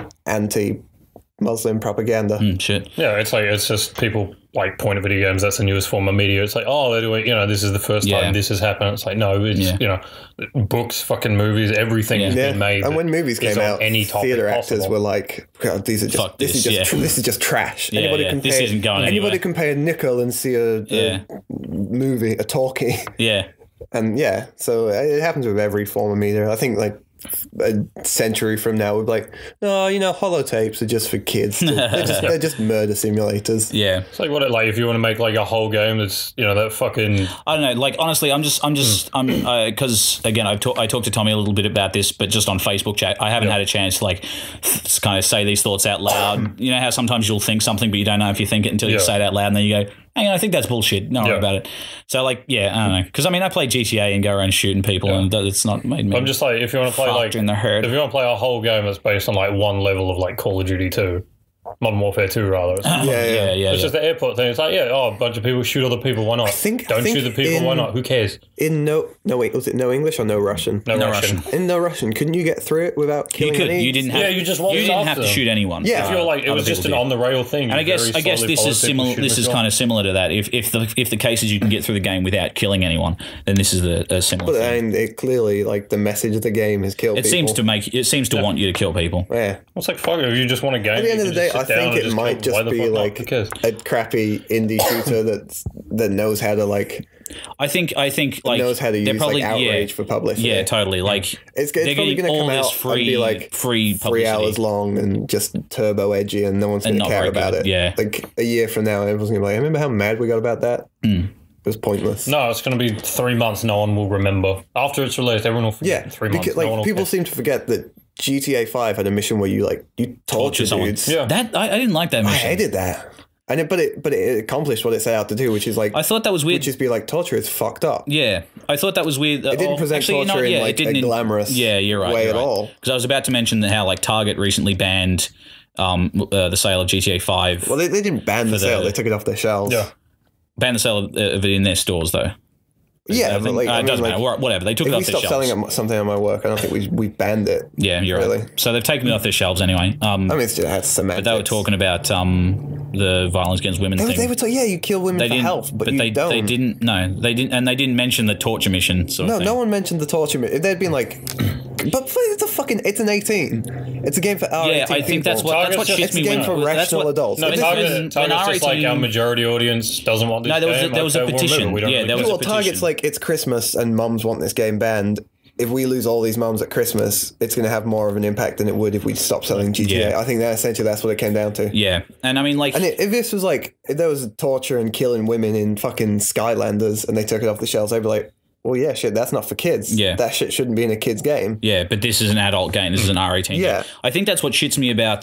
anti-Muslim propaganda. Shit. Yeah, it's just people like point at video games. That's the newest form of media. It's like, they're doing, this is the first time this has happened. It's like, no, it's books, fucking movies, everything has been made. And when movies came out, any theater actors were like, God, this is just trash. Anybody can pay a nickel and see a movie, a talkie. Yeah. And so it happens with every form of media. I think like a century from now we'd be like, no, holotapes are just for kids. They're just murder simulators. Yeah. It's like if you want to make like a whole game that's that fucking, I don't know, like honestly I'm because again I talked to Tommy a little bit about this, but just on Facebook chat I haven't had a chance to like kind of say these thoughts out loud. You know how sometimes you'll think something but you don't know if you think it until you say it out loud, and then you go, hang on, I think that's bullshit. Don't worry about it. So like, I don't know, because I play GTA and go around shooting people, and it's not made me. I'm just like, if you want to play in the herd. if you want to play a whole game that's based on like one level of like Call of Duty 2, Modern Warfare 2 rather. It's just the airport thing. It's like, a bunch of people shoot other people. Why not? Don't shoot the people. Why not? Who cares? Was it no English or no Russian? No Russian. In no Russian, couldn't you get through it without killing any? You didn't have. You just you didn't have to shoot anyone. Yeah, if you're like, it was just an on the rail thing. And I guess this is similar. This is kind of similar to that. If the case is you can get through the game without killing anyone, then this is a similar. But thing. it clearly, like the message of the game is kill people. It seems to want you to kill people. Yeah, it's like fuck it. If you just want a game, at the end of the day, I think it might just be like a crappy indie shooter that knows how to like. I think like knows how to use probably, like outrage for publishing. Yeah, totally. Like it's probably going to come out and be like free 3 hours long and just turbo edgy, and no one's going to care about it. Yeah, like a year from now, everyone's going to be like, "Remember how mad we got about that?" It was pointless. No, it's going to be 3 months. No one will remember after it's released. Everyone will forget. Yeah, 3 months. Because, like people seem to forget that GTA 5 had a mission where you torture dudes. Yeah, that I didn't like that mission. I hated that. But it accomplished what it set out to do, which is like I thought that was weird. Which is be like torture is fucked up. Yeah, I thought that was weird. It didn't present torture in like a glamorous way at all. Because I was about to mention how like Target recently banned the sale of GTA 5. Well, they didn't ban the sale; they took it off their shelves. Yeah, banned the sale of it in their stores though. Yeah, but it doesn't matter. Whatever. They took it off their shelves. If we stopped selling something on my work, I don't think we banned it. Yeah, you're right. So they've taken it off their shelves anyway. It's just semantics. But they were talking about the violence against women thing. They were talking, you kill women for health, but you don't. They didn't. No, they didn't, and they didn't mention the torture mission. No one mentioned the torture mission. If they'd been like, but it's an 18. It's a game for our 18 people. I think that's what shits me. It's a game for rational adults. No, Target's just like our majority audience doesn't want this game. No, there was a petition. Yeah, there was a petition. Target's like, it's Christmas and mums want this game banned. If we lose all these mums at Christmas, it's going to have more of an impact than it would if we stopped selling GTA. I think that's what it came down to. Yeah, and if this was like, if there was torture and killing women in fucking Skylanders and they took it off the shelves, I'd be like, well, yeah, shit, that's not for kids. Yeah. That shit shouldn't be in a kid's game. Yeah, but this is an adult game. This is an R18 game. I think that's what shits me about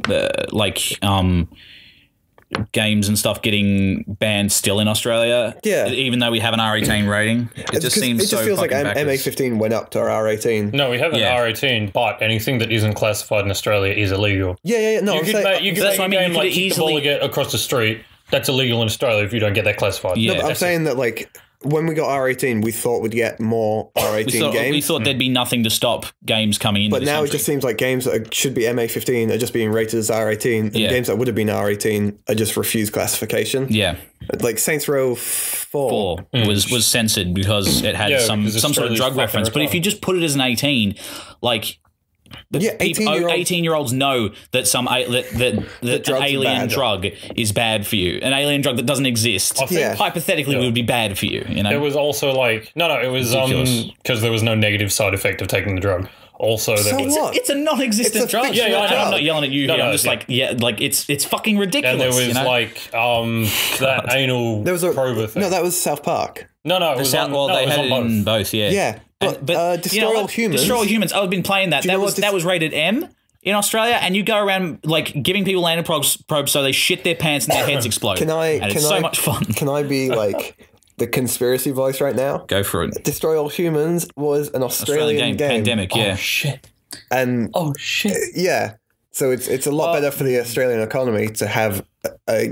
games and stuff getting banned still in Australia. Yeah. Even though we have an R18 rating. It just feels like MA15 went up to our R18. No, we have an R18, but anything that isn't classified in Australia is illegal. Yeah. No, you could make a game like Kick the Ball across the street. That's illegal in Australia if you don't get that classified. Yeah, no, but I'm saying that like when we got R18, we thought we'd get more R18 games. We thought there'd be nothing to stop games coming in. But now it just seems like games that should be MA15 are just being rated as R18, and games that would have been R18 are just refused classification. Yeah. Like Saints Row 4 was censored because it had some sort of drug reference. But if you just put it as an 18, like... 18-year-olds know that that an alien drug is bad for you. An alien drug that doesn't exist, hypothetically, would be bad for you. You know, it was also like it was because there was no negative side effect of taking the drug. Also, it's a non-existent drug. I'm not yelling at you here. I'm just like it's fucking ridiculous. And there was that anal prober thing. No, that was South Park. No, it was on both. They had it in both. Yeah. But Destroy All Humans. Destroy All Humans. I've been playing that. That was rated M in Australia, and you go around like giving people anal probes so they shit their pants and their heads explode. It's so much fun. Can I be like the conspiracy voice right now? Go for it. Destroy All Humans was an Australian game. Pandemic, yeah. Oh shit. And yeah. So it's a lot better for the Australian economy to have a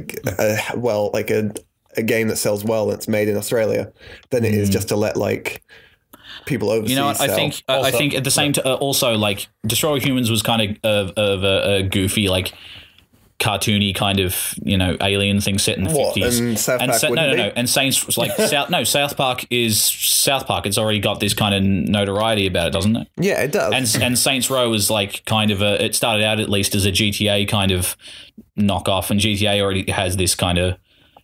game that sells well that's made in Australia than it is just to let like people overseas. You know what? I think at the same time also like Destroy All Humans was kind of a goofy like cartoony kind of alien thing set in the 50s. And South Park and Saints like South Park is South Park. It's already got this kind of notoriety about it, doesn't it? Yeah, it does. And Saints Row is like kind of it started out at least as a GTA kind of knockoff, and GTA already has this kind of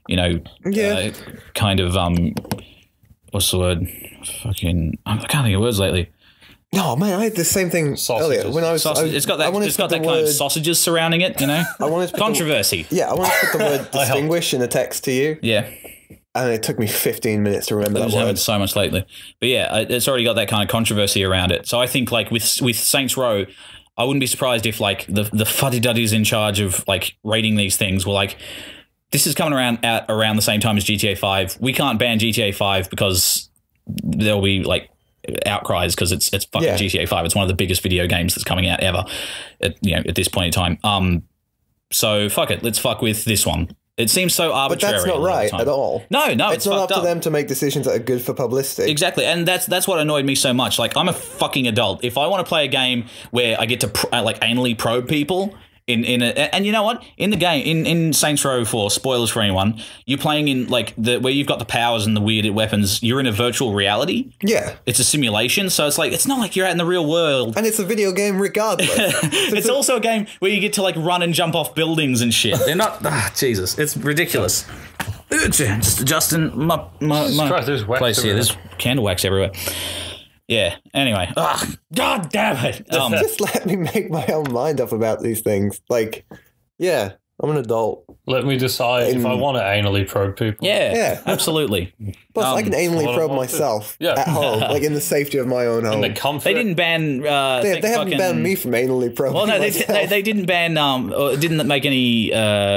what's the word? I can't think of words lately. No, man, I had the same thing earlier when I was. It's got that kind of sausages surrounding it, I wanted to controversy. I wanted to put the word distinguish in a text to you. Yeah. And it took me 15 minutes to remember that word. I've so much lately. But yeah, it's already got that kind of controversy around it. So I think like with Saints Row, I wouldn't be surprised if like the fuddy-duddies in charge of like rating these things were like, this is coming around the same time as GTA 5. We can't ban GTA 5 because there'll be like outcries because it's fucking GTA 5. It's one of the biggest video games that's coming out ever at this point in time. So fuck it. Let's fuck with this one. It seems so arbitrary. But that's not right at all. No, it's not up to them to make decisions that are good for publicity. Exactly, and that's what annoyed me so much. Like, I'm a fucking adult. If I want to play a game where I get to anally probe people and you know what? In the game, in Saints Row 4, spoilers for anyone, you're playing in like where you've got the powers and the weird weapons. You're in a virtual reality. Yeah, it's a simulation, so it's not like you're out in the real world. And it's a video game regardless. It's also a game where you get to like run and jump off buildings and shit. They're not. Jesus, it's ridiculous. Just adjusting my place here. There's candle wax everywhere. Yeah. Anyway. God damn it. Just let me make my own mind up about these things. Like, yeah, I'm an adult. Let me decide if I want to anally probe people. Yeah. Absolutely. Plus, I can anally probe myself at home, like in the safety of my own home. In the comfort. They didn't ban. They haven't banned me from anally probing. Well, no, they didn't ban. Didn't make any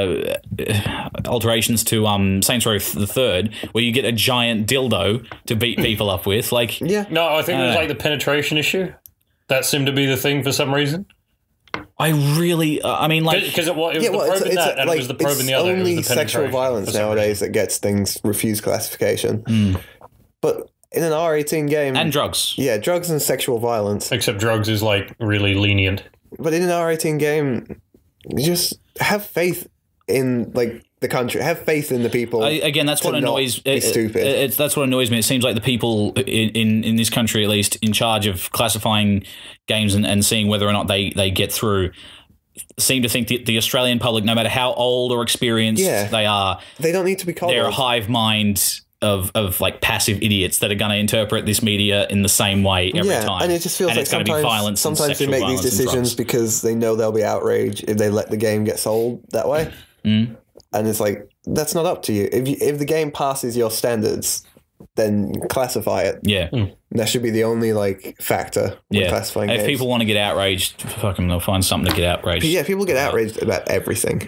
alterations to Saints Row the Third, where you get a giant dildo to beat people up with. Like, no, I think it was like the penetration issue. That seemed to be the thing for some reason. I really, I mean, like, because it was the probe in that, and it was the probe in the other. It's only sexual violence nowadays that gets things refused classification. But in an R18 game, and drugs, drugs and sexual violence. Except drugs is like really lenient. But in an R18 game, you just have faith in like the country. Have faith in the people. Again, that's what annoys. Stupid. That's what annoys me. It seems like the people in this country, at least, in charge of classifying games and seeing whether or not they get through, seem to think that the Australian public, no matter how old or experienced they are, they don't need to be coddled. They're a hive mind of like passive idiots that are going to interpret this media in the same way every time. And it just feels like sometimes they make these decisions because they know there'll be outrage if they let the game get sold that way. And it's like, that's not up to you. If the game passes your standards, then classify it. Yeah. That should be the only like factor when classifying games. If people want to get outraged, fuck them, they'll find something to get outraged. But people get outraged about everything.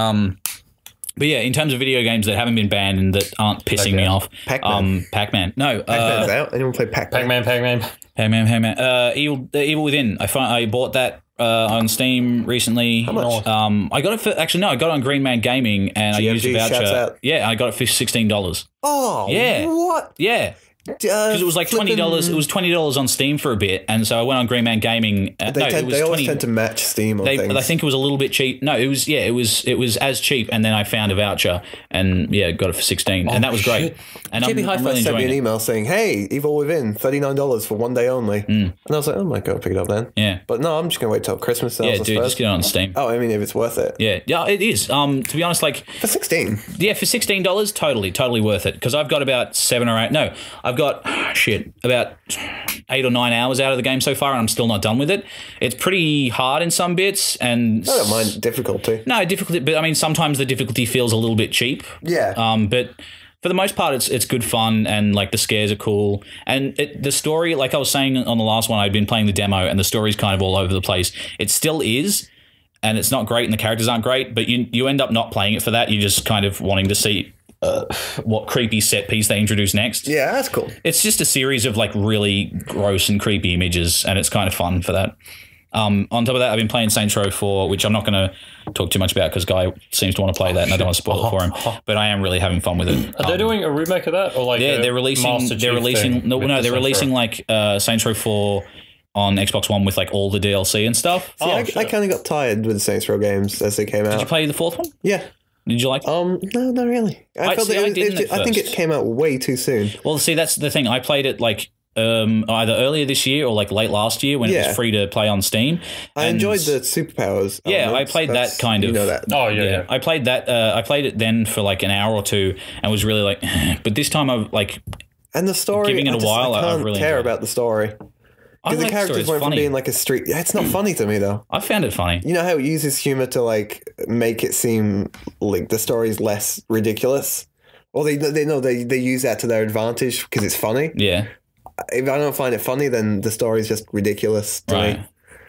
But yeah, in terms of video games that haven't been banned and that aren't pissing me off, Pac-Man. No, Pac-Man's out. Anyone play Pac-Man? Pac-Man. Evil Within. I bought that on Steam recently. How much? I got it for I got it on Green Man Gaming, and GMG, I used a voucher. shouts out. Yeah, I got it for $16. Oh, yeah. What? Yeah. Because it was like $20. It was $20 on Steam for a bit, and so I went on Green Man Gaming. They always tend to match Steam on things. I think it was a little bit cheap. No, it was as cheap, and then I found a voucher, and got it for $16, and that was great. And JB Hi-Fi really sent me an email saying, "Hey, Evil Within, $39 for 1 day only," and I was like, "Oh my god, pick it up then." Yeah, but no, I'm just gonna wait till Christmas sales. Yeah, dude, just get it on Steam. Oh, I mean, if it's worth it. Yeah, it is. To be honest, like for 16. Yeah, for $16, totally worth it. Because I've got about 7 or 8. No, I've got about 8 or 9 hours out of the game so far, and I'm still not done with it. It's pretty hard in some bits, and I don't mind difficulty. No, difficulty, but I mean sometimes the difficulty feels a little bit cheap. Yeah. But for the most part, it's good fun, and like the scares are cool, and the story, like I was saying on the last one, I'd been playing the demo, and the story's kind of all over the place. It still is, and it's not great, and the characters aren't great, but you end up not playing it for that. You're just kind of wanting to see what creepy set piece they introduce next. Yeah, that's cool. It's just a series of like really gross and creepy images, and it's kind of fun for that. On top of that, I've been playing Saints Row 4, which I'm not going to talk too much about because Guy seems to want to play that, and I don't want to spoil it for him. But I am really having fun with it. Are they doing a remake of that, or like they're releasing like Saints Row 4 on Xbox One with like all the DLC and stuff. See, I kind of got tired with the Saints Row games as they came out. Did you play the fourth one? Yeah. Did you like it? No, not really. I think it came out way too soon. Well, see, that's the thing. I played it like either earlier this year or like late last year when it was free to play on Steam. I enjoyed the superpowers. Yeah, I played that kind of. You know that. Oh yeah. I played that. I played it then for like an hour or two, and was really like. But this time I like. And the story. Giving it a while, I really care about the story. Because the characters went from being like a street. It's not funny to me though. I found it funny. You know how it uses humor to like make it seem like the story's less ridiculous. Well, they use that to their advantage because it's funny. Yeah. If I don't find it funny, then the story's just ridiculous to me.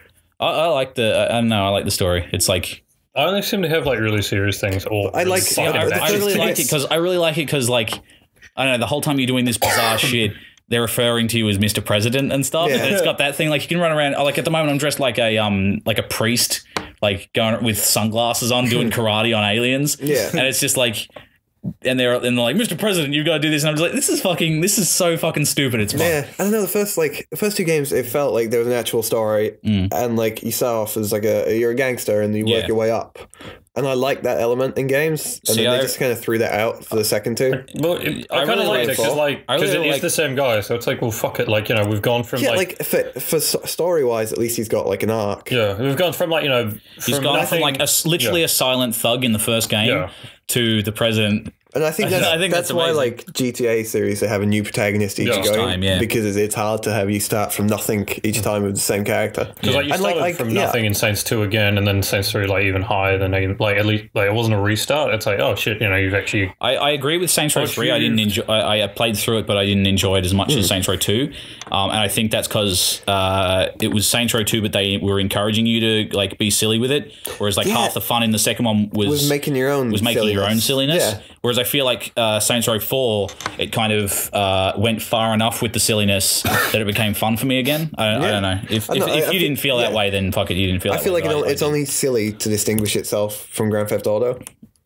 I like I don't know. I like the story. It's like I only seem to have like really serious things. Or I like. I really like it because like I don't know. The whole time you're doing this bizarre shit. They're referring to you as Mr. President and stuff, and it's got that thing like you can run around. Like at the moment, I'm dressed like a priest, like going with sunglasses on, doing karate on aliens. Yeah, and it's just like, and they're like, Mr. President, you've got to do this, and I'm just like, this is so fucking stupid. It's fun. Yeah, I don't know. The first two games, it felt like there was an actual story, and like you start off as like you're a gangster, and you work your way up. And I like that element in games, and then they just kind of threw that out for the second two. Well, I kind of like it because it is the same guy, so it's like, well, fuck it, like we've gone from for story wise, at least he's got like an arc. Yeah, we've gone from like he's gone from like literally a silent thug in the first game to the president. And I think that's why like GTA series, they have a new protagonist each time, because it's hard to have you start from nothing each time with the same character. Because like you started from nothing in Saints 2 again, and then Saints 3 like even higher than like at least like it wasn't a restart. It's like, oh shit, you've actually. I agree with Saints Row 3. I didn't enjoy. I played through it, but I didn't enjoy it as much as Saints Row 2. And I think that's because it was Saints Row 2, but they were encouraging you to like be silly with it, whereas like half the fun in the second one was making your own silliness. Yeah. Whereas I feel like Saints Row 4, it kind of went far enough with the silliness that it became fun for me again. I don't know. If you didn't feel that way, then fuck it, you didn't feel that way. I feel like it's only silly to distinguish itself from Grand Theft Auto.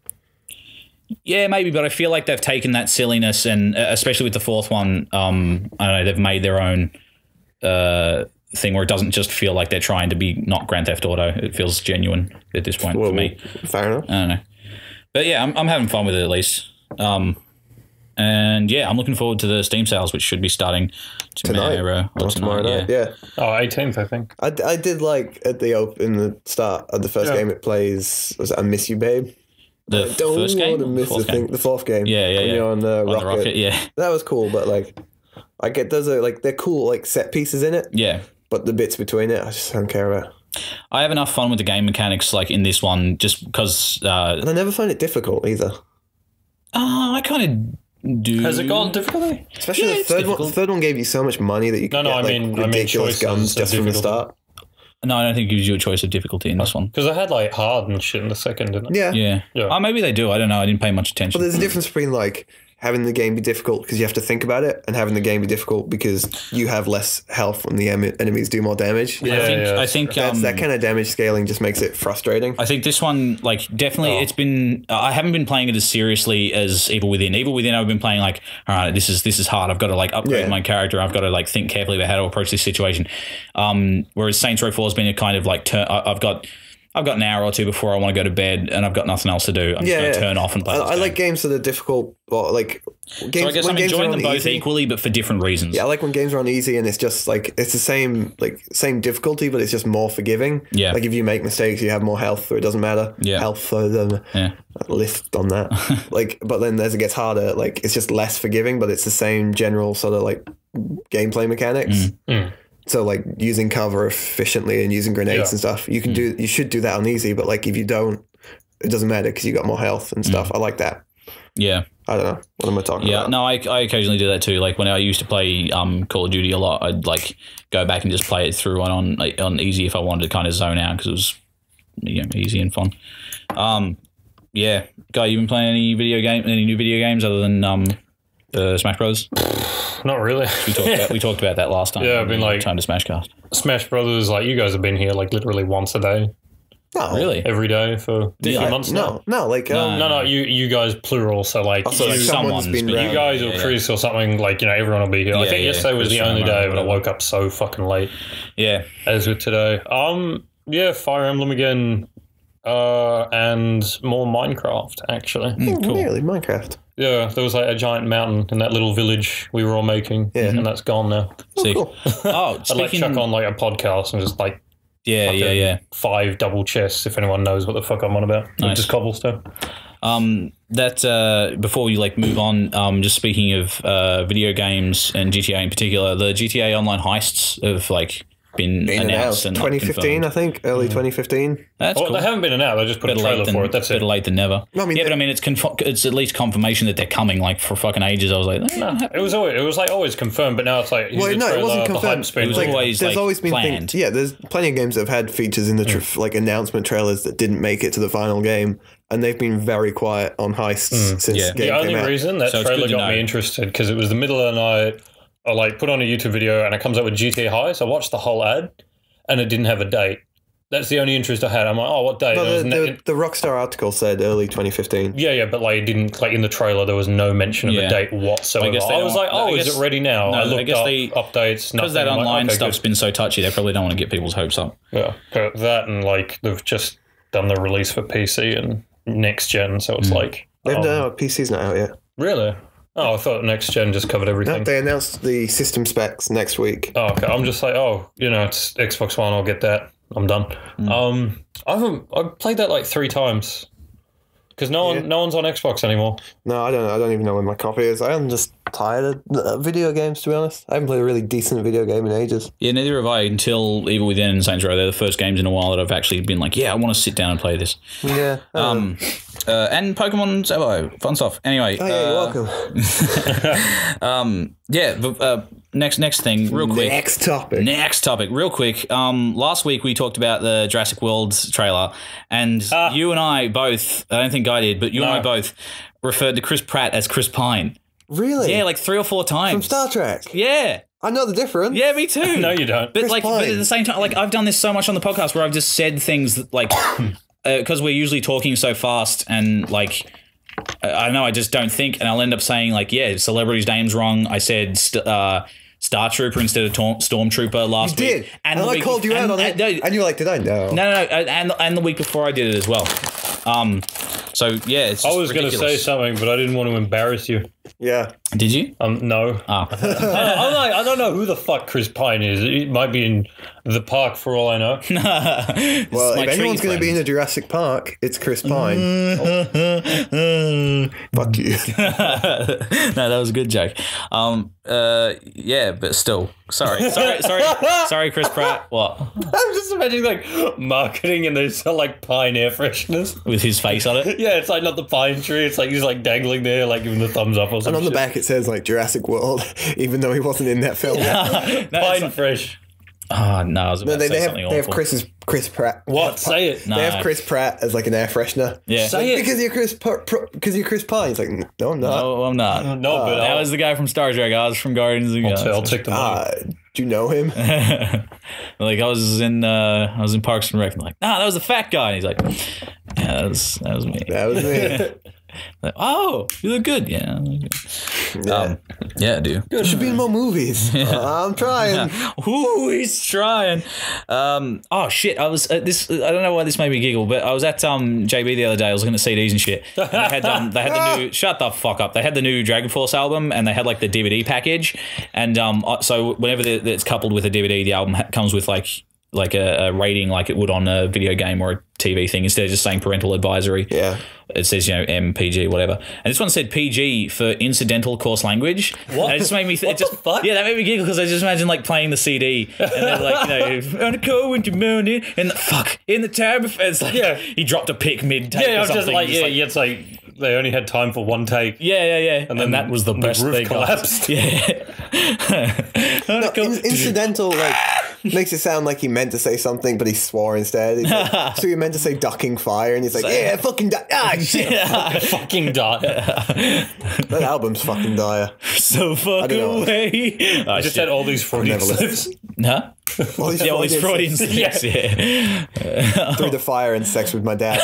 Yeah, maybe, but I feel like they've taken that silliness, and especially with the fourth one, I don't know, they've made their own thing where it doesn't just feel like they're trying to be not Grand Theft Auto. It feels genuine at this point for me. Fair enough. I don't know. But yeah, I'm having fun with it at least. And yeah, I'm looking forward to the Steam sales, which should be starting tomorrow night. Yeah. Oh, 18th, I think. I did like in the start of the first game. It plays. Was it I Miss You, Babe? The first game, the fourth game. Yeah. You're on the rocket. Yeah, that was cool. But like, I get those are like they're cool like set pieces in it. Yeah, but the bits between it, I just don't care about. I have enough fun with the game mechanics, like in this one, just because. And I never find it difficult either. I kind of do. Has it gotten difficulty? Especially the third one. The third one gave you so much money that you could get ridiculous guns just from the start. No, I don't think it gives you a choice of difficulty in this one. Because I had like hard and shit in the second, didn't it? Yeah. Oh, maybe they do. I don't know. I didn't pay much attention. But there's a difference between like having the game be difficult because you have to think about it, and having the game be difficult because you have less health when the enemies do more damage. I think that kind of damage scaling just makes it frustrating. I think this one, like, definitely it's been. I haven't been playing it as seriously as Evil Within. Evil Within, I've been playing like, all right, this is hard. I've got to like upgrade my character. I've got to like think carefully about how to approach this situation. Whereas Saints Row 4 has been a kind of like I've got an hour or two before I want to go to bed, and I've got nothing else to do. I'm just going to turn off and play. I like games that are difficult, or like games. So I guess I'm enjoying them both equally, but for different reasons. Yeah, I like when games are on easy and it's just like it's the same difficulty, but it's just more forgiving. Yeah, like if you make mistakes, you have more health, or it doesn't matter. Yeah, health for them. Yeah, lift on that. But then as it gets harder, like it's just less forgiving, but it's the same general sort of like gameplay mechanics. So like using cover efficiently and using grenades and stuff, you should do that on easy. But like if you don't, it doesn't matter because you got more health and stuff. I like that. Yeah, I don't know. What am I talking about? Yeah, no, I occasionally do that too. Like when I used to play Call of Duty a lot, I'd like go back and just play it through on easy if I wanted to kind of zone out because it was easy and fun. Yeah, Guy, you been playing any new video games other than Smash Bros? Not really. We talked about that last time. Yeah, I've been like trying to Smashcast. Smash Brothers. Like you guys have been here like literally once a day. No, really, every day for a few months now. No, like no. You guys plural. So like, someone's been you guys or Chris or something. Like everyone will be here. I think yesterday was the only day, but I woke up so fucking late. Yeah, as with today. Fire Emblem again, and more Minecraft actually. Cool. Really, Minecraft. Yeah, there was like a giant mountain in that little village we were all making, and that's gone now. Cool. I'd like chuck on like a podcast and just like 5 double chests if anyone knows what the fuck I'm on about. Nice. Just cobblestone. Before we like move on, just speaking of video games and GTA in particular, the GTA Online heists have like been announced and 2015, I think, early 2015. That's cool. They haven't been announced. They just put a trailer for it. That's better late than never. No, I mean, but I mean, it's at least confirmation that they're coming. Like for fucking ages, I was like, it was always confirmed, but now it's like, it wasn't confirmed. It was always there's always been planned. There's plenty of games that have had features in the like announcement trailers that didn't make it to the final game, and they've been very quiet on heists since the game came out. The only reason that trailer got me interested because it was the middle of the night. I like put on a YouTube video and it comes up with GTA High, so I watched the whole ad. And it didn't have a date. That's the only interest I had. I'm like, what date? No, the Rockstar article said early 2015. Yeah, but like it didn't, like in the trailer, there was no mention of a date whatsoever. I was like, is it ready now? No, I looked up updates. Because that online stuff's been so touchy, they probably don't want to get people's hopes up. Yeah, that and like they've just done the release for PC and next gen, so it's like PC's not out yet. Really? Oh, I thought next gen just covered everything. No, they announced the system specs next week. Oh, okay. I'm just like, it's Xbox One. I'll get that. I'm done. I've played that like 3 times because no one's on Xbox anymore. No, I don't even know where my copy is. I'm just tired of video games, to be honest. I haven't played a really decent video game in ages. Yeah, neither have I until Evil Within and Saints Row. They're the first games in a while that I've actually been like, I want to sit down and play this. Yeah. And Pokemon Zebo, fun stuff. Anyway, you're welcome. Next thing, real quick. Next topic, real quick. Last week we talked about the Jurassic World trailer, and you and I both. I don't think Guy did, but you and I both referred to Chris Pratt as Chris Pine. Really? Yeah, like 3 or 4 times from Star Trek. Yeah. I know the difference. Yeah, me too. No, you don't. But but at the same time, like I've done this so much on the podcast where I've just said things that, like because we're usually talking so fast and like I know I just don't think, and I'll end up saying like celebrity's name's wrong. I said Star Trooper instead of Stormtrooper last week. You did, and I called you out on it, and you were like, "Did I know?" No, and the week before I did it as well. So yeah, it's just I was going to say something, but I didn't want to embarrass you. Yeah. Did you? No. Oh. I don't know who the fuck Chris Pine is. It might be in the park for all I know. Well, if anyone's going to be in the Jurassic Park, it's Chris Pine. Fuck you. No, that was a good joke. But still, sorry, Chris Pratt. What? I'm just imagining like marketing and there's like pine air fresheners with his face on it. Yeah, it's like not the pine tree. It's like he's like dangling there, like giving the thumbs up or something. And on the back it says like Jurassic World, even though he wasn't in that film. Pine fresh. Oh no, I was about to say something awful. They have Chris Pratt. What? Say it. They have Chris Pratt as like an air freshener. Yeah. Say it. Because you're Chris Pine. He's like, no, I'm not. No, I'm not. No, but that was the guy from Star Trek. I was from Guardians of the Galaxy. I'll take the money. Do you know him? Like I was in Parks and Rec. And like, that was the fat guy. And he's like, yeah, that was me. That was me. Like, oh, you look good. Yeah, I look good. Yeah, dude. You should be in more movies. I'm trying. Ooh, he's trying. Oh shit! I was this. I don't know why this made me giggle, but I was at JB the other day. I was looking at CDs and shit. And they had the new. Shut the fuck up! They had the new Dragon Force album, and they had like the DVD package. And so whenever it's coupled with a DVD, the album comes with like a rating, like it would on a video game or a TV thing. Instead of just saying parental advisory. Yeah. It says, MPG, whatever. And this one said PG for incidental coarse language. What? And it just made me think. What the fuck? Yeah, that made me giggle because I just imagine like playing the CD and then like, on a cold winter morning in the tower. It's like, he dropped a pick mid-take. Yeah, I was just like, it's like they only had time for one take. Yeah. And then that was the best roof they collapsed. Yeah. No, incidental, like, makes it sound like he meant to say something, but he swore instead. Like, so he meant to say ducking fire, and he's like, fucking shit. Fucking dire. That album's fucking dire. So fuck away. I just had all these Freudian slips. Huh? All these Freudian slips, Through the fire and sex with my dad.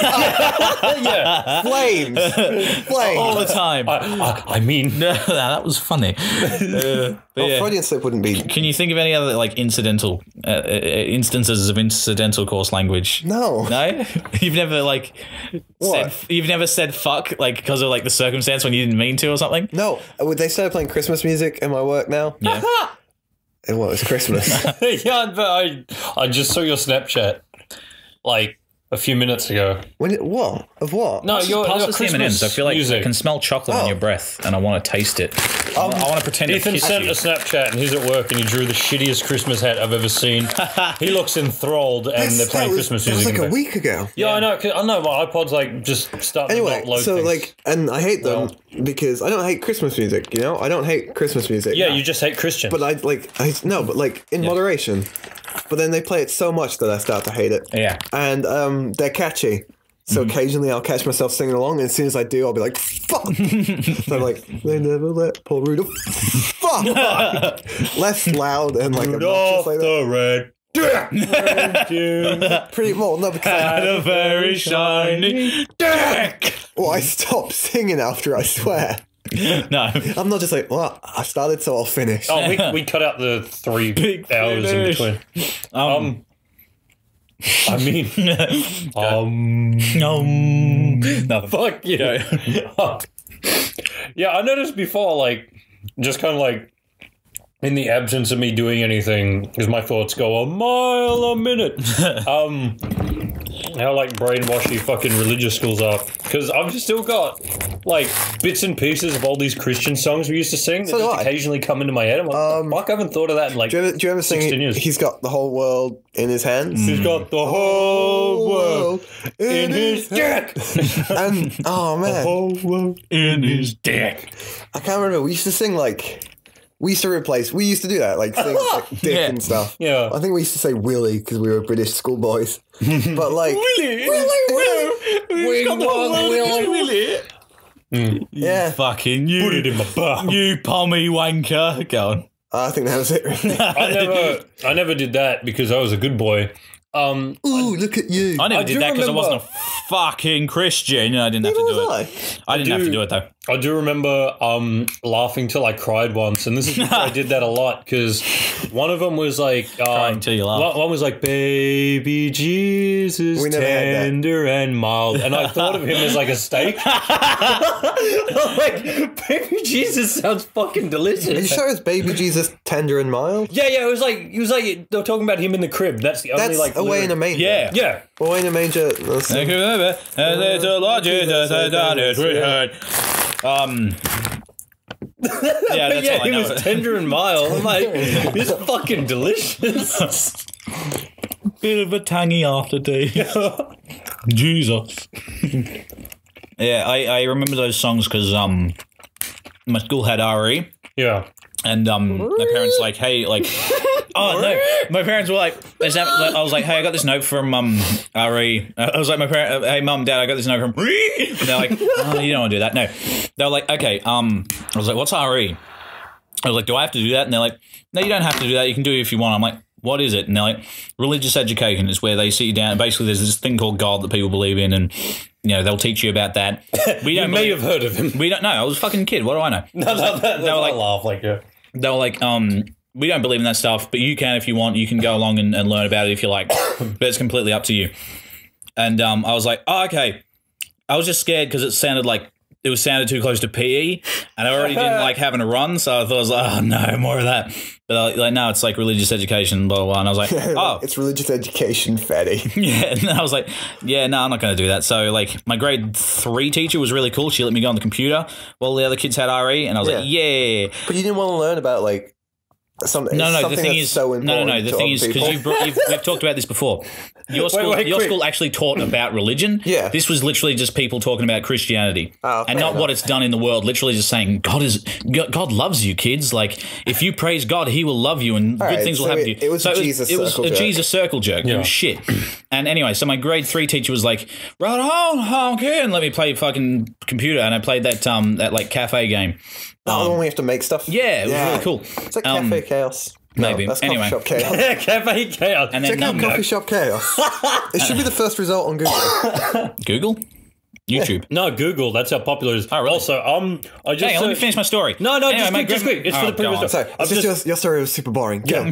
Flames. All the time. I mean... No, that was funny. Freudian slip wouldn't be... Can you think of any other like incidental instances of incidental coarse language? No. You've never like you've never said fuck like because of like the circumstance when you didn't mean to or something? No. Would they start playing Christmas music in my work now? Yeah. It was Christmas. Yeah, but I just saw your Snapchat like a few minutes ago. What? Of what? No, your Christmas M&Ms. I feel like music. I can smell chocolate in your breath, and I want to taste it. I want to pretend. Ethan sent a Snapchat, and he's at work, and he drew the shittiest Christmas hat I've ever seen. He looks enthralled, and they're playing Christmas music. That was like a week ago. Yeah, I know. My iPod's like just starting to not load so things. like, and I hate them because I don't hate Christmas music. You know, I don't hate Christmas music. Yeah, you just hate Christians. But in moderation. But then they play it so much that I start to hate it. Yeah. And they're catchy. So occasionally I'll catch myself singing along, and as soon as I do, I'll be like, fuck. So I'm like, they never let Paul Rudolph. Fuck. Less loud and like Rudolph like the red. Pretty well, no, because I had a very shiny dick. Well, I stopped singing after, I swear. No, I'm not just like, well, I started, so I'll finish. Oh, we cut out the 3 hours in between. I mean, no, fuck you. Yeah, I noticed before, like, just kind of like in the absence of me doing anything, because my thoughts go a mile a minute. How like brainwashy fucking religious schools are, because I've still got like bits and pieces of all these Christian songs we used to sing that just occasionally come into my head. I'm like, fuck, I haven't thought of that in like do you ever 16 sing years. He's got the whole world in his hands? He's got the whole world in his dick. And oh man, the whole world in his dick. I can't remember. We used to sing like. We used to do that, like sing like dick and stuff. Yeah. I think we used to say Willy because we were British schoolboys. But like Willy. Yeah. Fucking you. Put it in my butt. You pommy wanker. Go on. I think that was it. Really. I never did that because I was a good boy. Ooh, look at you. I never did that because I wasn't a fucking Christian and I didn't have to do it. I didn't have to do it though. I do remember laughing till I cried once, and this is I did that a lot because one of them was like crying till you laugh. One was like baby Jesus tender and mild, and I thought of him as like a steak. I'm like, baby Jesus sounds fucking delicious. Are you sure it's baby Jesus tender and mild? Yeah, it was like they were talking about him in the crib. That's the only like away lyric. in a manger. Yeah. Away in a manger. Yeah, that's all I he know. was tender and mild. I'm like, this is fucking delicious. Bit of a tangy aftertaste. Jesus. Yeah, I remember those songs because my school had RE. Yeah. And my parents like, hey, like, oh no, my parents were like, is that? I was like, hey, I got this note from Ari. I was like, my parents, hey, mum, dad, I got this note from. And they're like, oh, you don't want to do that. No, they were like, okay. I was like, what's Ari? I was like, do I have to do that? And they're like, no, you don't have to do that. You can do it if you want. I'm like, what is it? And they're like, religious education is where they sit you down. Basically, there's this thing called God that people believe in, and they'll teach you about that. We don't. You may have heard of him. We don't know. I was a fucking kid. What do I know? No, they were like, laugh like yeah. They were like, we don't believe in that stuff, but you can if you want. You can go along and learn about it if you like, but it's completely up to you. And I was like, oh, okay. I was just scared because it sounded too close to PE, and I already didn't like having to run, so I thought I was like, oh no, more of that. But like, no, it's like religious education, blah, blah, blah. And I was like, oh. It's religious education, fatty. Yeah, and I was like, yeah, no, I'm not going to do that. So like my grade 3 teacher was really cool. She let me go on the computer while the other kids had RE, and I was like, yeah. But you didn't want to learn about like something. No. The thing is, so the thing is, because we've talked about this before. Your school actually taught about religion. Yeah, this was literally just people talking about Christianity, and not what it's done in the world. Literally just saying God loves you, kids. Like if you praise God, He will love you, and good things will happen to you. It was a Jesus circle jerk. It was shit. And anyway, so my grade 3 teacher was like, right on, okay, and let me play fucking computer, and I played that like cafe game. Oh, when we have to make stuff. Yeah, it was really cool. It's like Cafe Chaos. Maybe. No, that's anyway. Coffee Shop Chaos. Cafe Chaos. And then, check out Coffee Shop Chaos. It should be the first result on Google. Google? YouTube. No, Google. That's how popular it is. Oh, really? Also, I just let me finish my story. No, anyway, just quick. It's for the previous story. Sorry, your story was super boring. Go.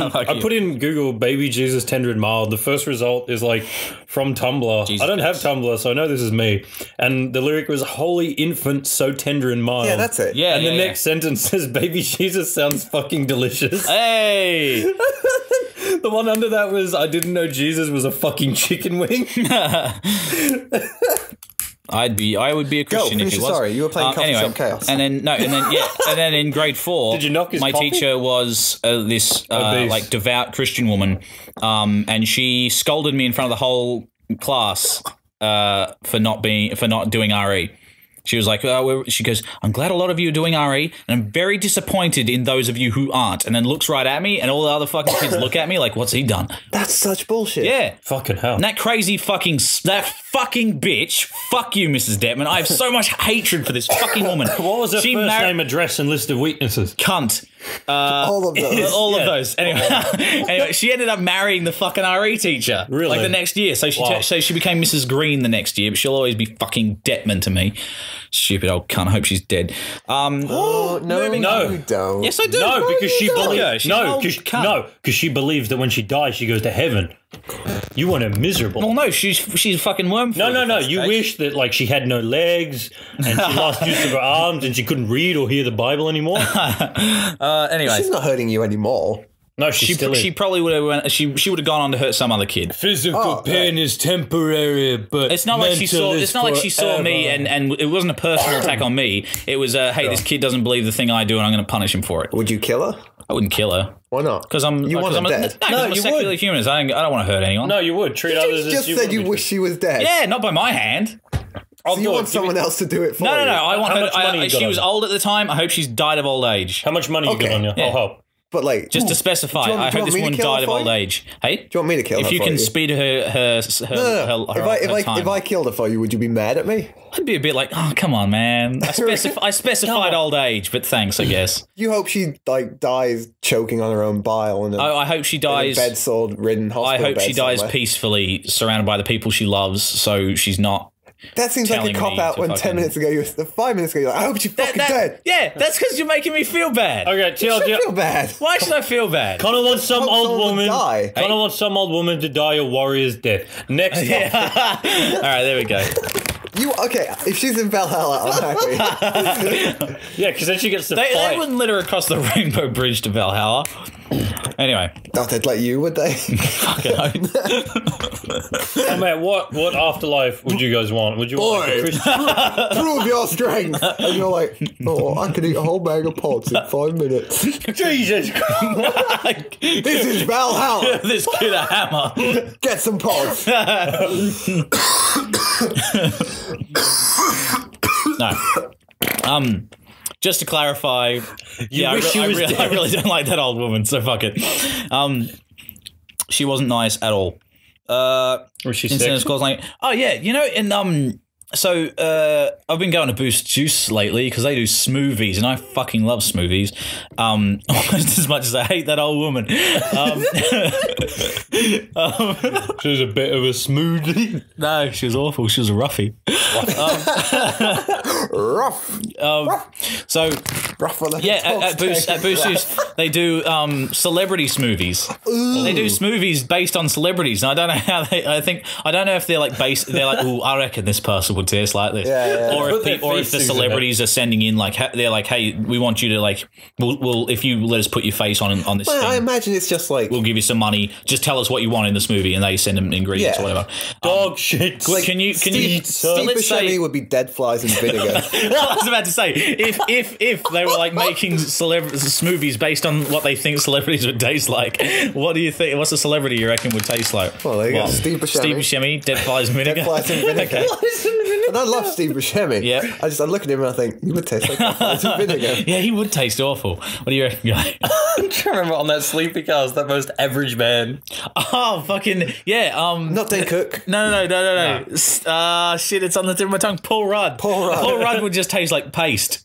I put in Google baby Jesus tender and mild. The first result is like from Tumblr. Jesus. I don't have Tumblr, so I know this is me. And the lyric was "Holy infant, so tender and mild." Yeah, that's it. Yeah, and the next sentence says "Baby Jesus sounds fucking delicious." Hey. The one under that was "I didn't know Jesus was a fucking chicken wing." I would be a Christian if he was. Sorry, you were playing Coffee Shop Chaos. And then in grade 4, did you knock his my coffee? teacher was this like devout Christian woman, and she scolded me in front of the whole class for not doing RE. She was like, she goes, I'm glad a lot of you are doing RE, and I'm very disappointed in those of you who aren't. And then looks right at me, and all the other fucking kids look at me like, what's he done? That's such bullshit. Yeah. Fucking hell. And that fucking bitch, fuck you, Mrs. Detman. I have so much hatred for this fucking woman. What was her first name, address, and list of weaknesses? Cunt. All of those. All of those. Anyway, she ended up marrying the fucking RE teacher. Really? Like the next year. So she became Mrs. Green the next year, but she'll always be fucking Detman to me. Stupid old cunt. I hope she's dead. No, you don't. Yes, I do. No, because she believes. Because she believes that when she dies, she goes to heaven. You want her miserable. Well, no, she's a fucking worm. No. You wish that like she had no legs and she lost use of her arms and she couldn't read or hear the Bible anymore. Anyway, she's not hurting you anymore. No, she probably would have. She would have gone on to hurt some other kid. Physical pain is temporary, but it's not like she saw. It's not like she saw me, and it wasn't a personal attack on me. It was, hey, this kid doesn't believe the thing I do, and I'm going to punish him for it. Would you kill her? I wouldn't kill her. Why not? Because I'm dead. I'm a secular humanist. I don't want to hurt anyone. No, you would treat others. You just said you wish she was dead. Yeah, not by my hand. So you want someone else to do it for you? No. I want her. She was old at the time. I hope she's died of old age. How much money you got on you? I'll help. But like, just to specify, I hope this woman died of old age. Hey, do you want me to kill her? If you can speed her If I killed her for you, would you be mad at me? I'd be a bit like, oh, come on, man. I specified old age, but thanks, I guess. You hope she like dies choking on her own bile and I hope she dies in a bed-sore-ridden hospital. I hope she dies peacefully, surrounded by the people she loves, so she's not. That seems like a cop-out when 5 minutes ago, you're like, I hope she's fucking dead. Yeah, that's because you're making me feel bad. Okay, chill. Feel bad. Why should I feel bad? Kind of want some old woman. Kind of want some old woman to die a warrior's death. Next. All right, there we go. If she's in Valhalla, I'm happy. Yeah, because then she gets to fight. They wouldn't let her across the Rainbow Bridge to Valhalla. Anyway. They'd let you, would they? Fucking Oh man, what afterlife would you guys want? Would you want prove your strength? And you're like, I could eat a whole bag of pods in 5 minutes. Jesus Christ. This is Valhalla. This kid a hammer. Get some pods. No. just to clarify, I really don't like that old woman. So fuck it. She wasn't nice at all. Was she sick? Like, oh yeah, so I've been going to Boost Juice lately because they do smoothies, and I fucking love smoothies. Almost as much as I hate that old woman. She was a bit of a smoothie. No, she was awful. She was a roughie. Rough. So rough on the at Boost Juice they do celebrity smoothies. Ooh. They do smoothies based on celebrities, and I don't know how I don't know if they're like based. They're like, oh, I reckon this person would taste like this, or if the celebrities are sending in like they're like, hey, we want you to like, we'll if you let us put your face on this. Well, thing, I imagine it's just like we'll give you some money. Just tell us what you want in the smoothie, and they send them ingredients or whatever. Dog shit. Like, can you? Steve Buscemi would be dead flies and vinegar. I was about to say if they were like making smoothies based on what they think celebrities would taste like, what do you think? What's a celebrity you reckon would taste like? Well, there you go. Steve Buscemi, dead flies and vinegar. Dead flies and vinegar. Okay. And I love Steve Buscemi. Yeah. I look at him and I think, he would taste like dead flies and vinegar. Yeah, he would taste awful. What do you reckon, guy? I'm trying to remember on that Sleepy Cast, that most average man. Oh, fucking, yeah. Not Dan Cook. No. Shit, it's on the tip of my tongue. Paul Rudd. Paul Rudd would just taste like paste.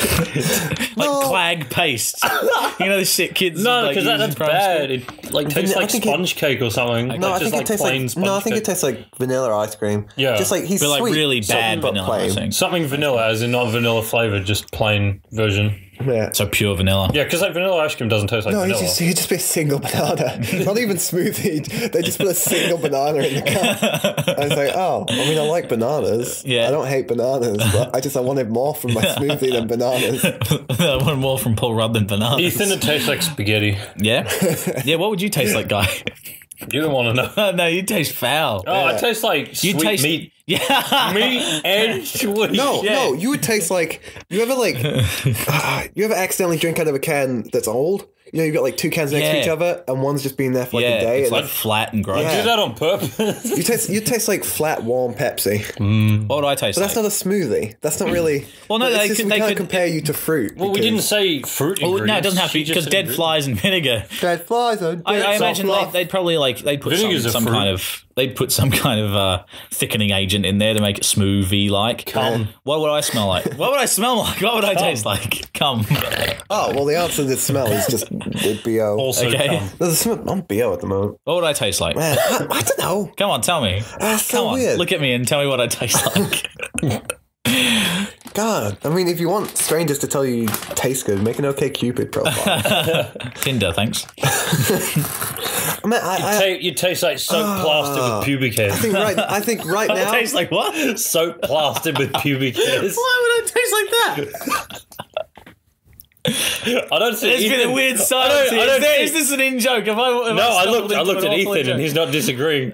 Clag paste. You know the shit kids. No, because that's bad. It tastes like sponge cake or something. No, I think it tastes like vanilla ice cream. Yeah, just like he's like sweet, really bad vanilla ice cream. Something vanilla, as in not vanilla flavored, just plain version. Yeah. So pure vanilla. Yeah, because like vanilla ice cream doesn't taste like vanilla. No, he'd just be a single banana. Not even smoothie. They just put a single banana in the cup. And it's like, oh, I mean, I like bananas. Yeah. I don't hate bananas, but I wanted more from my smoothie than bananas. I wanted more from Paul Rudd than bananas. Ethan, it tastes like spaghetti. Yeah? Yeah, what would you taste like, Guy? You don't want to know. No, you taste foul. Oh, yeah. It tastes like sweet meat. Yeah, meat and sweet. No, you would taste like you ever accidentally drink out of a can that's old. You know, you've got like two cans next to each other, and one's just been there for like a day. It's like flat and gross. I do that on purpose. You taste like flat, warm Pepsi. What do I taste? But that's not a smoothie. That's not really. Well, no, we can't compare you to fruit. Well, we didn't say fruit. Well, no, it doesn't have to be because dead flies and vinegar. Dead flies and I imagine they'd probably put some kind of. They'd put some kind of thickening agent in there to make it smoothie like. Cum. What would I smell like? What would I smell like? What would I taste like? Cum. Oh, well, the answer to the smell is just BO. Also cum. I'm BO at the moment. What would I taste like? Man, I don't know. Come on, tell me. Come on, weird. Look at me and tell me what I taste like. God, I mean, if you want strangers to tell you taste good, make an OkCupid profile. Tinder, thanks. I mean, you taste like soap plastered with pubic hairs. I think right now. Taste like what? Soap plastered with pubic hairs. Why would I taste like that? I don't see. There's been a weird silence. Is this an in joke? I looked at Ethan and he's not disagreeing.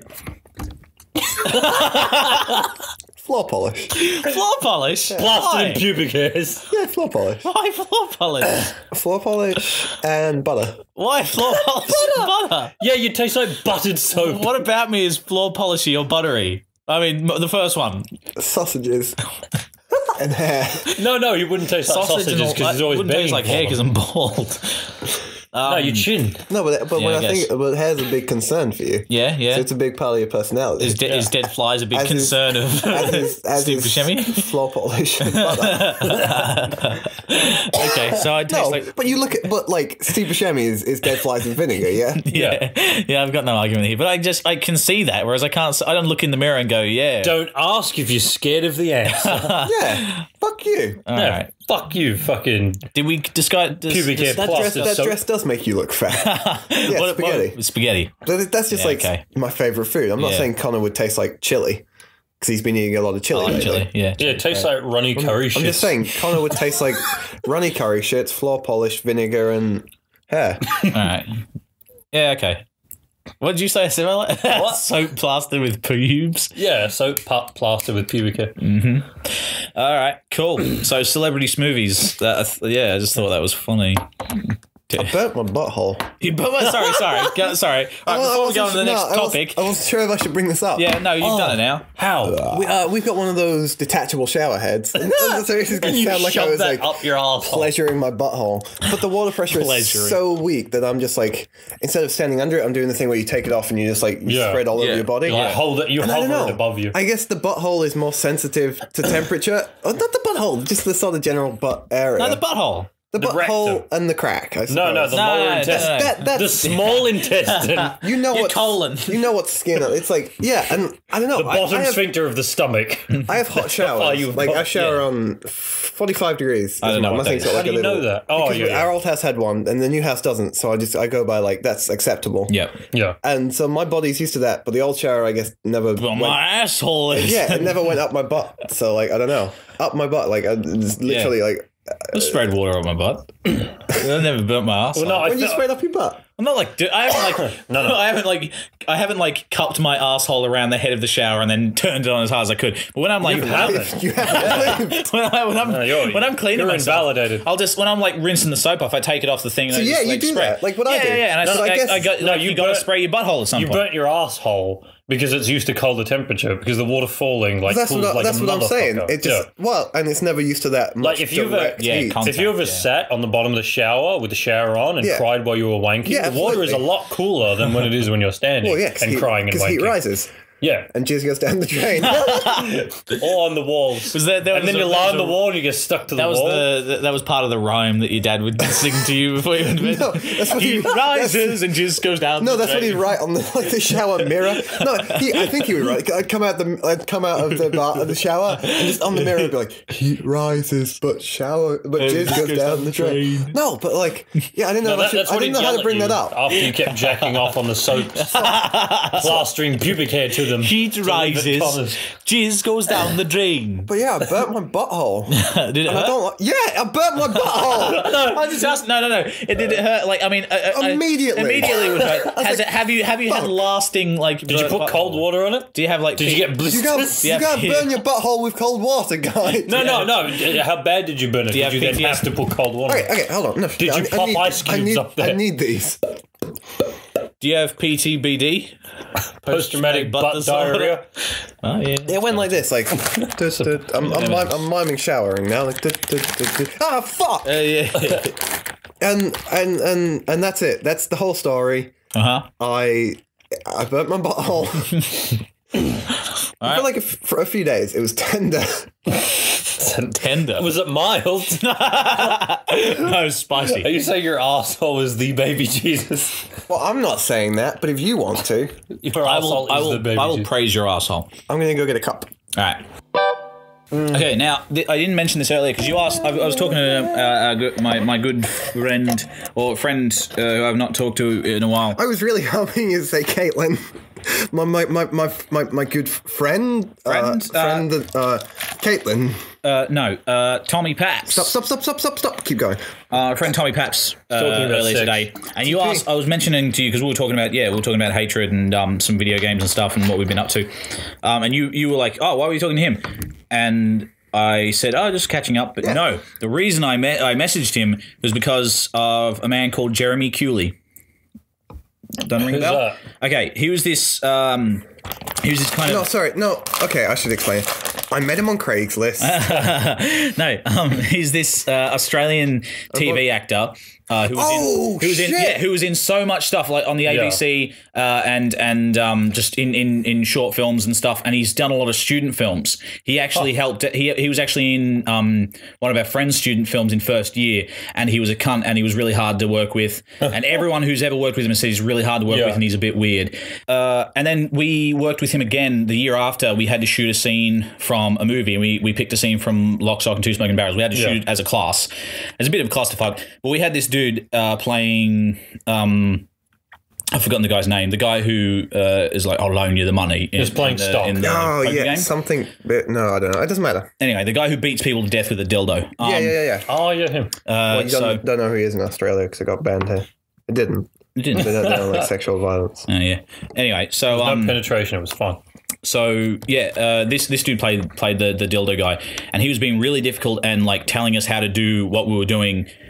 Floor polish. Floor polish? Yeah. Plastered in pubic hairs. Yeah, floor polish. Why floor polish? Floor polish and butter. Why floor polish and butter? Yeah, you taste like buttered soap. What about me is floor polishy or buttery? I mean, the first one. Sausages. And hair. No, you wouldn't taste like sausages because there's always wouldn't taste like hair because I'm bald. No, your chin. No, but hair's a big concern for you. Yeah. So it's a big part of your personality. Is dead flies a big concern of Steve Buscemi? Floor polish and butter. Okay, so I taste but you look at Steve Buscemi is dead flies and vinegar, yeah? Yeah, I've got no argument here, but I can see that, whereas I don't look in the mirror and go, yeah. Don't ask if you're scared of the answer. Yeah, fuck you. All right. Fuck you, fucking. Did we discuss pubic hair that dress does make you look fat. Yeah, spaghetti. Spaghetti. That's just my favourite food. I'm not saying Connor would taste like chili because he's been eating a lot of chili. Chili, yeah. Yeah, it tastes like runny curry shit. I'm just saying Connor would taste like runny curry shits, floor polish, vinegar, and hair. All right. Yeah, okay. What did you say? What? Soap plastered with pubes? Yeah, soap plastered with pubic hair. Mm-hmm. All right, cool. So celebrity smoothies. I just thought that was funny. I burnt my butthole. You burnt my... Sorry. Sorry. All right, before we go on to the next topic... I wasn't sure if I should bring this up. Yeah, no, you've done it now. How? We've got one of those detachable shower heads. So it's going to sound like I was like up your arsehole. pleasuring my butthole. But the water pressure is so weak that I'm just like, instead of standing under it, I'm doing the thing where you take it off and you just like spread all over your body. You hold it, you hover it above you. I guess the butthole is more sensitive to temperature. Oh, not the butthole, just the sort of general butt area. No, the butthole. The butthole and the crack. I suppose. No, the lower intestine. That's the small intestine. You know what colon. You know what skin. It's like and I don't know. The bottom sphincter of the stomach. I have hot showers. Like I shower on 45 degrees. I don't know. How do you know that? Oh, our old house had one, and the new house doesn't. So I go by like that's acceptable. Yeah. And so my body's used to that, but the old shower I guess never. Well, my asshole is. Yeah, it never went up my butt. So like I don't know, up my butt. Like it's literally like. I sprayed water on my butt. I never burnt my ass. Well, when you sprayed up your butt. I'm not like I haven't like I haven't cupped my asshole around the head of the shower and then turned it on as hard as I could. But when I'm like you haven't. when I'm cleaning myself, invalidated. I'll just when I'm like rinsing the soap off, I take it off the thing. And So I just, you do spray. that, like what I do. Yeah. And I guess you got to spray your butthole at some point. You burnt your asshole because it's used to colder temperature because the water falling that's what I'm saying. It just and it's never used to that much. Like if you ever sat on the bottom of the shower with the shower on and cried while you were wanking, the water is a lot cooler than when it is when you're standing and crying and wanking. Because heat rises. Yeah. And jizz goes down the drain. Or on the walls. And then you lie on the wall and you get stuck to the wall. That was part of the rhyme that your dad would sing to you before you went to bed. No, that's what he rises and jizz goes down the drain. What he'd write on the shower mirror. No, I think he would write. I'd come out of the shower and just on the mirror I'd be like, heat rises but jizz goes down the drain. No, but like, I didn't know how to bring that up. After you kept jacking off on the soap, plastering pubic hair to them. Heat rises, jizz goes down the drain. But I burnt my butthole. Did it hurt? I burnt my butthole. No, I just asked. No. Did it hurt? Like, I mean, immediately. Immediately would hurt. Have you had lasting like? Did you put cold water on it? Do you have like? Did you get blisters? You can't burn your butthole with cold water, guys. No. How bad did you burn it? Did you then have to put cold water? Okay, hold on. No, did you pop ice cubes up there? I need these. Do you have PTBD? Post-traumatic butt diarrhea? Oh, yeah. It went like this, like... I'm miming showering now. Like... Ah, fuck! Yeah. And that's it. That's the whole story. Uh-huh. I burnt my butthole. I feel like for a few days it was tender. Tender? Was it mild? No, spicy. Are you saying your asshole is the baby Jesus? Well, I'm not saying that, but if you want to, I will praise your asshole. I'm going to go get a cup. All right. Okay, now I didn't mention this earlier because you asked. I was talking to my good friend who I've not talked to in a while. I was really hoping you'd say Caitlin. My good friend. Caitlin. No, Tommy Paps. Stop. Keep going. Friend Tommy Paps earlier today, and you asked. I was mentioning to you because we were talking about hatred and some video games and stuff and what we've been up to, and you were like, oh, why were you talking to him? And I said, oh, just catching up. But no, the reason I messaged him was because of a man called Jeremy Cooley. Don't ring a bell? That? Okay, he was this kind of... No, sorry. No, okay, I should explain. I met him on Craigslist. No, he's this Australian TV actor who was in so much stuff like on the ABC and just in short films and stuff, and he's done a lot of student films. He actually helped. He was actually in one of our friends' student films in first year, and he was a cunt, and he was really hard to work with. And everyone who's ever worked with him says he's really hard to work with, and he's a bit weird. And then we worked with him again the year after. We had to shoot a scene from a movie, and we picked a scene from Lock, Stock, and Two Smoking Barrels. We had to shoot it as a class. It's a bit of a clusterfuck, but we had this dude playing I've forgotten the guy's name. The guy who is like, I'll loan you the money. He's playing stock. Game. Something. No, I don't know. It doesn't matter. Anyway, the guy who beats people to death with a dildo. Yeah. Oh, yeah, him. Well, you don't know who he is in Australia because it got banned here. It didn't. It didn't. They don't like sexual violence. Oh, yeah. Anyway, so... no penetration. It was fun. So this dude played the dildo guy, and he was being really difficult and like telling us how to do what we were doing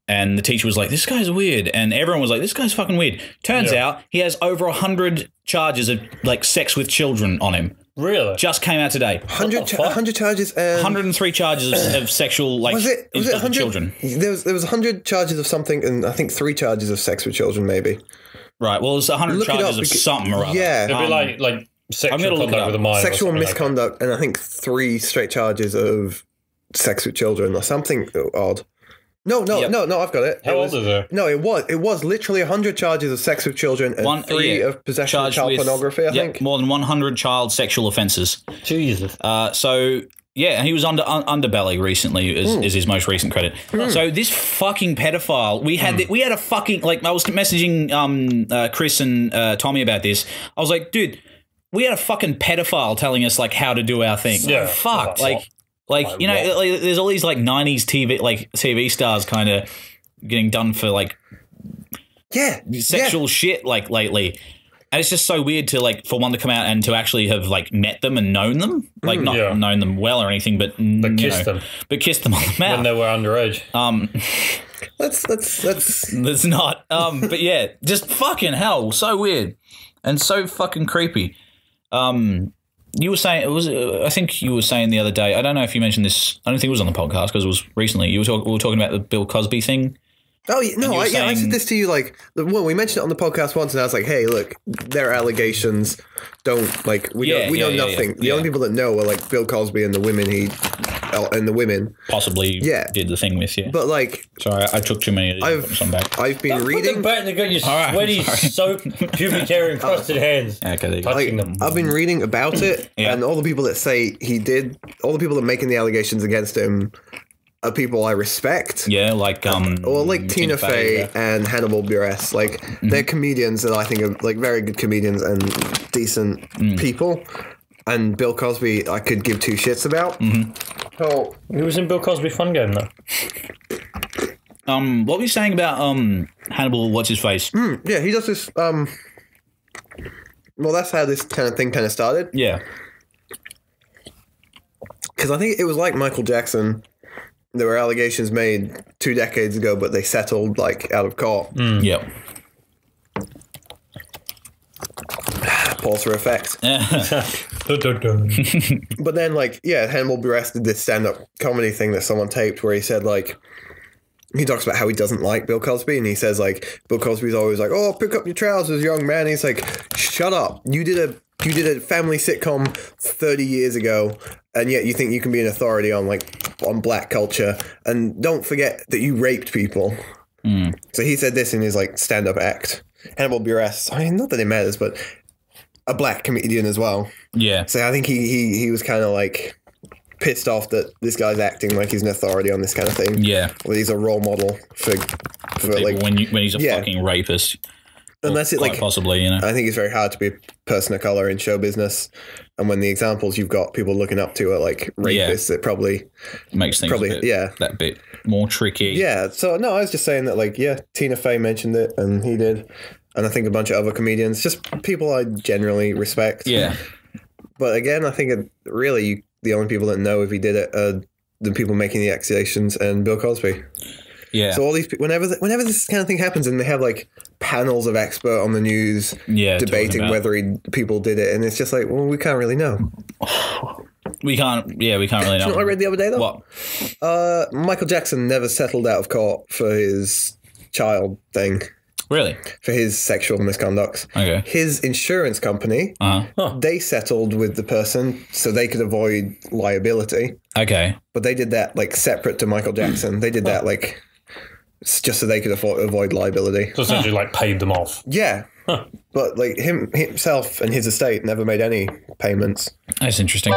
And the teacher was like, this guy's weird. And everyone was like, this guy's fucking weird. Turns out he has over 100 charges of like sex with children on him. Really? Just came out today. 100 charges. 103 charges of sexual like was it 100 children. There was 100 charges of something, and I think 3 charges of sex with children, maybe. Right. Well, it's 100 charges of something or other. Yeah. It'd be like sexual conduct with a minor. Sexual misconduct, and I think 3 straight charges of sex with children or something odd. No, I've got it. How old is it? No, it was literally 100 charges of sex with children and 3 of possession of child pornography, I think. More than 100 child sexual offences. Jesus. So, yeah, he was under Underbelly recently is his most recent credit. So this fucking pedophile, we had a fucking, like, I was messaging Chris and Tommy about this. I was like, dude, we had a fucking pedophile telling us, like, how to do our thing. Yeah. Fuck. Like, you know, like, there's all these, like, 90s TV stars kind of getting done for, like, sexual shit, like, lately. And it's just so weird to, like, for one to come out and to actually have, like, met them and known them. Like, not known them well or anything, but kissed them. But kissed them on the mouth. When they were underage. Let's not. But, yeah, just fucking hell. So weird. And so fucking creepy. You were saying I think you were saying the other day. I don't know if you mentioned this. I don't think it was on the podcast because it was recently. We were talking about the Bill Cosby thing. Oh no! I said this to you like we mentioned it on the podcast once, and I was like, "Hey, look, their allegations don't like we know nothing. The only people that know are like Bill Cosby and the women possibly did the thing with you. But like, sorry, I took too many. I've been reading. Put them back and got your sweaty, soap, pubic hair encrusted hands. Okay, touching them. I've been reading about it, and all the people that say he did, all the people that are making the allegations against him are people I respect. Yeah, like like Tina Fey and Hannibal Buress. Like they're comedians that I think are like very good comedians and decent people. And Bill Cosby, I could give 2 shits about. Oh, he was in Bill Cosby Fun Game though. What were you saying about Hannibal? What's his face? Yeah, he does this. Well, that's how this kind of thing kind of started. Yeah, because I think it was like Michael Jackson. There were allegations made 2 decades ago, but they settled like out of court. Yep. Pause for effect. But then, like, Hannibal Buress did this stand-up comedy thing that someone taped where he said, like, he talks about how he doesn't like Bill Cosby, and he says, like, Bill Cosby's always like, oh, pick up your trousers, young man. And he's like, shut up. You did a family sitcom 30 years ago, and yet you think you can be an authority on black culture, and don't forget that you raped people. So he said this in his, like, stand-up act. Hannibal Buress, I mean, not that it matters, but a black comedian as well. Yeah. So I think he was kind of, like, pissed off that this guy's acting like he's an authority on this kind of thing. Yeah. Or he's a role model for like when he's a fucking rapist. And that's it, like, possibly, you know. I think it's very hard to be a person of color in show business, and when the examples you've got people looking up to are like rapists, it probably makes things that bit more tricky. Yeah. So no, I was just saying that, like, Tina Fey mentioned it, and he did, and I think a bunch of other comedians, just people I generally respect. Yeah. But again, I think the only people that know if he did it are the people making the accusations and Bill Cosby. Yeah. So all these people, whenever this kind of thing happens, and they have like panels of expert on the news debating whether people did it, and it's just like, well, we can't really know. We can't really know. You know what I read the other day though? What? Michael Jackson never settled out of court for his child thing. Really? For his sexual misconduct. Okay. His insurance company, they settled with the person so they could avoid liability. Okay. But they did that like separate to Michael Jackson. They did that like just so they could avoid liability. So essentially like paid them off. Yeah. Huh. But like himself and his estate never made any payments. That's interesting.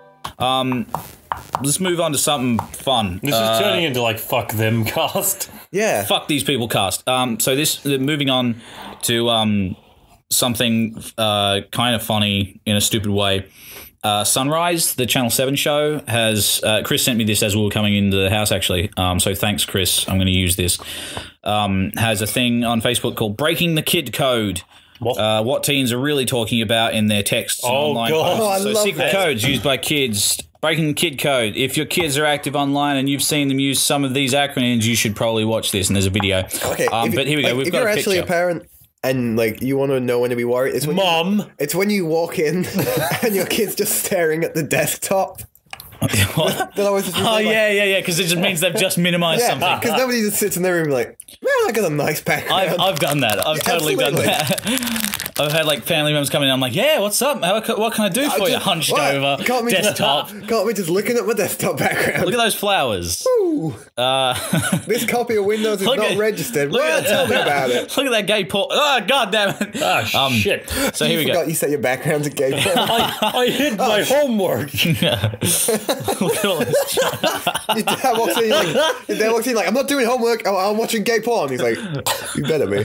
Let's move on to something fun. This is turning into like fuck them cast. Yeah. Fuck these people cast. So moving on to something kind of funny in a stupid way. Sunrise, the Channel 7 show, has Chris sent me this as we were coming into the house, actually. So thanks, Chris. I'm going to use this. Has a thing on Facebook called Breaking the Kid Code. What teens are really talking about in their texts and online posts. I so love secret that. codes used by kids Breaking kid code. If your kids are active online and you've seen them use some of these acronyms, you should probably watch this. And there's a video. Okay, but here we go. If you're actually a parent and you want to know when to be worried, it's when it's when you walk in and your kid's just staring at the desktop. What? Yeah. Because it just means they've just minimized something. Because nobody just sits in their room like, man, I got a nice background. I've done that. I've totally done that. I've had family members come in and I'm like, yeah, what's up? What can I do for you? Hunched over, desktop. Can't be just looking at my desktop background. Look at those flowers. This copy of Windows is not registered. Tell me about it. Look at that gay porn. Oh, God damn it. Oh, shit. So here we go. You set your background to gay porn. I hid my homework. Look at all this. Your dad walks in like, I'm not doing homework. I'm watching gay porn. He's like, you better be.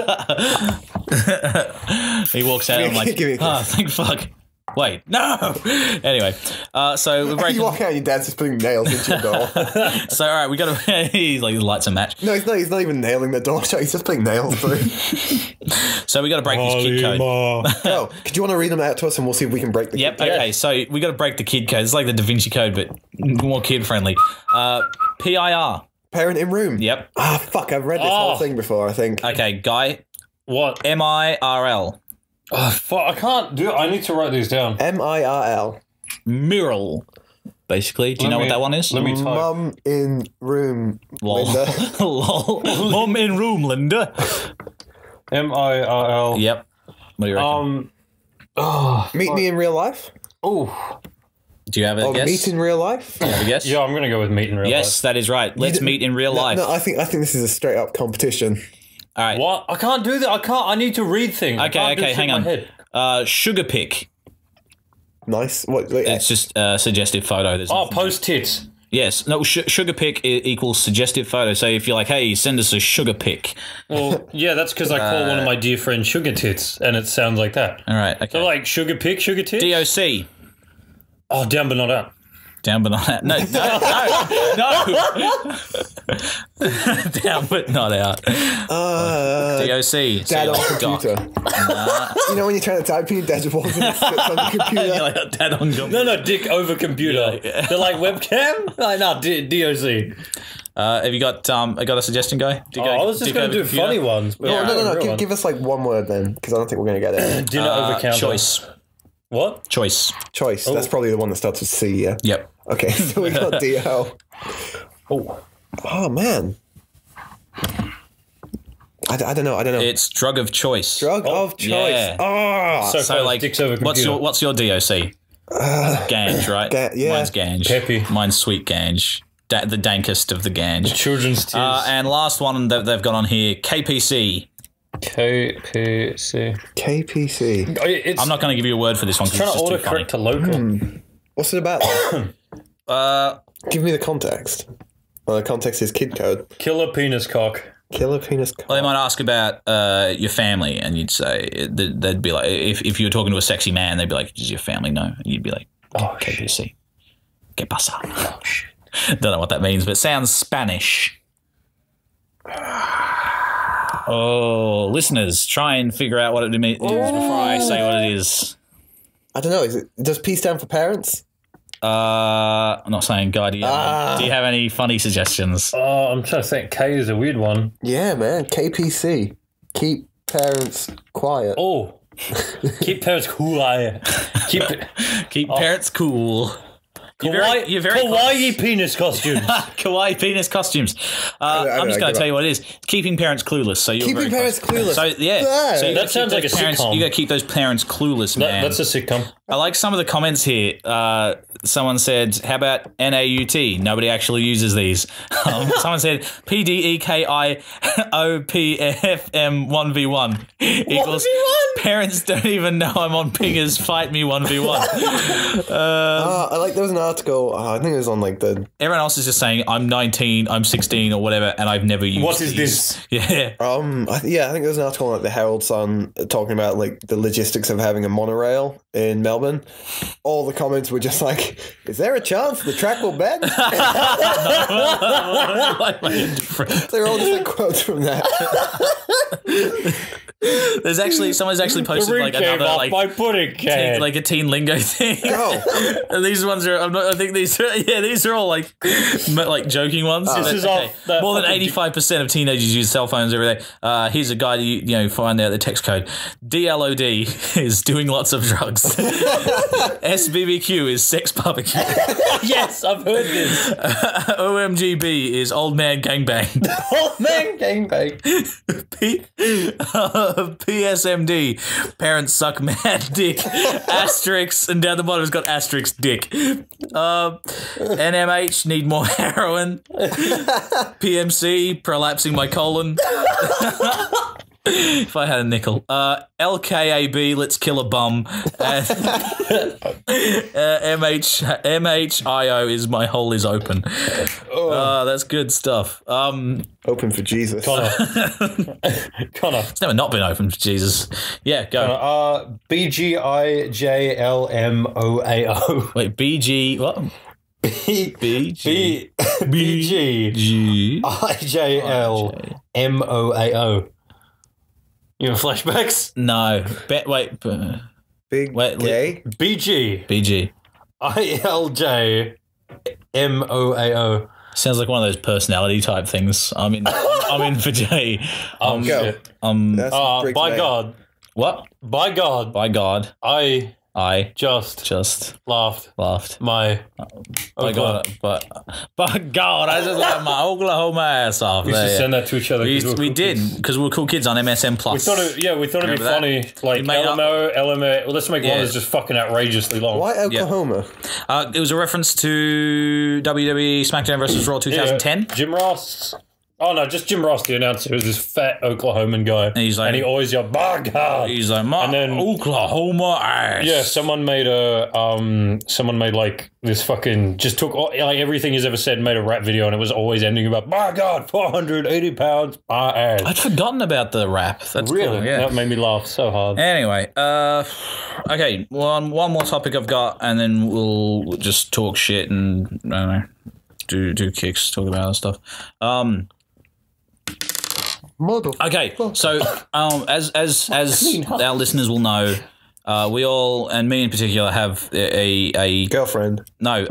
He walks out and I'm like, thank fuck. Wait, no. Anyway, so we're breaking. You walk out and your dad's just putting nails into your door. So, all right, we got to. He's like, lights a match. No, he's not even nailing the door shut. He's just putting nails through. So we got to break this kid code. Oh, could you want to read them out to us and we'll see if we can break the kid code? Okay, so we got to break the kid code. It's like the Da Vinci Code, but more kid friendly. PIR. Parent in room. Yep. Fuck, I've read this whole thing before, I think. Okay, Guy. What? MIRL. Oh, fuck, I can't do it. I need to write these down. MIRL. Mural. Basically. Do you know what that one is? Let me type. Mum in room, Lol. Linda. Lol. Mum in room, Linda. MIRL. Yep. What do you reckon? Meet me in real life? Oh. Do you have a guess? Meet in real life? Do you have a guess? Yeah, I'm going to go with meet in real life. Yes, that is right. Let's meet in real life. No, I think this is a straight up competition. All right. What? I can't do that. I need to read things. Okay, hang on. Sugar pic. Nice. What? It's just a suggestive photo. There's post tits. Yes. No, sugar pic equals suggestive photo. So if you're like, hey, send us a sugar pic. Well, yeah, that's because I call one of my dear friends Sugar Tits, and it sounds like that. All right. Okay. So like sugar pic, sugar tits? DOC. Oh, down but not out. Down but not out. No. Down but not out. DOC. Dad on computer. You know when you're trying to type in, Dad just walks in and sits on the computer. You're like, Dad on computer. No, dick over computer. Yeah. They're like webcam? Like, no, DOC. Have you got a suggestion, Guy? I was just going to do funny ones. But No. Give us like one word then, because I don't think we're going to get it. Dinner over counter. Choice. What? Choice. Choice. Oh. That's probably the one that starts with C, yeah? Yep. Okay, so we got DL. Oh, man. I don't know. It's drug of choice. Drug of choice. Yeah. Oh. So like, dicks over computer. what's your DOC? Gange, right? Yeah. Mine's Gange. Peppy. Mine's Sweet Gange. The dankest of the Gange. Children's tears. And last one that they've got on here, KPC. KPC. I'm not going to give you a word for this one because it's just too funny. Autocorrect to local. What's it about? Give me the context. Well, the context is kid code. Killer penis cock. Killer penis cock. Well, they might ask about your family, and you'd say they'd be like, if you were talking to a sexy man, they'd be like, "Does your family know?" And you'd be like, KPC. Que pasa? Oh shit. Don't know what that means, but it sounds Spanish. Oh, listeners, try and figure out what it means before I say what it is. I don't know. Does P stand for parents? I'm not saying, Guy, do you have any funny suggestions? Oh, I'm trying to think. K is a weird one. Yeah, man. KPC. Keep parents quiet. Oh. Keep parents cool. Keep parents cool. You're very kawaii penis costumes. Kawaii penis costumes. I'm just going to tell you what it is. It's keeping parents clueless. So you're keeping parents clueless. So yeah. So that sounds like a sitcom. You got to keep those parents clueless, man. That's a sitcom. I like some of the comments here. Someone said, "How about NAUT? Nobody actually uses these." Someone said, "PDEKIOPFM 1v1 equals parents don't even know I'm on Pingers. Fight me 1v1." I like there was an article. I think it was on like the. Everyone else is just saying, "I'm 19, I'm 16, or whatever," and I've never used. What is this? Yeah. I think there was an article on like the Herald Sun talking about like the logistics of having a monorail in Melbourne. All the comments were just like, "Is there a chance the track will bend?" They're all just like quotes from that. There's actually someone's actually posted like another like my pudding can. like a teen lingo thing. And these ones are I think these are all like joking ones. This is off more than 85% of teenagers use cell phones every day. Here's a guy to find out the text code. DLOD is doing lots of drugs. SBBQ is sex barbecue. Yes, I've heard this. OMGB is old man gangbang. Old man gangbang. PSMD, parents suck mad dick. Asterisk, and down the bottom it's got asterisk dick. NMH, need more heroin. PMC, prolapsing my colon. If I had a nickel. LKAB, let's kill a bum. And MHIO is my hole is open. That's good stuff. Open for Jesus. Connor. It's never not been open for Jesus. Yeah, go. Connor, BGIJLMOAO. Wait, BG, what? BGIJLMOAO. You have flashbacks? No. Big gay? BG. ILJMOAO. Sounds like one of those personality type things. I'm in for J. Go. By God. What? By God. By God. I just laughed. My by God, but by God, I just laughed my Oklahoma ass off. We used to send that to each other. We did because we were cool kids on MSN Plus. We thought it'd be funny. Like LMO. Well, let's make one that's just fucking outrageously long. Why Oklahoma? It was a reference to WWE SmackDown vs. Raw 2010. Jim Ross. Oh no, just Jim Ross, the announcer, who's this fat Oklahoman guy, and he always yelled, "By God!" He's like, "My Oklahoma ass." Yeah, someone made like this fucking just took like everything he's ever said, and made a rap video, and it was always ending about, "My God, 480 pounds, my ass." I'd forgotten about the rap. That's really cool, yeah. That made me laugh so hard. Anyway, okay, one more topic I've got, and then we'll just talk shit and I don't know, do kicks, talk about other stuff. Okay, so as our listeners will know, we all, and me in particular, have a girlfriend. No,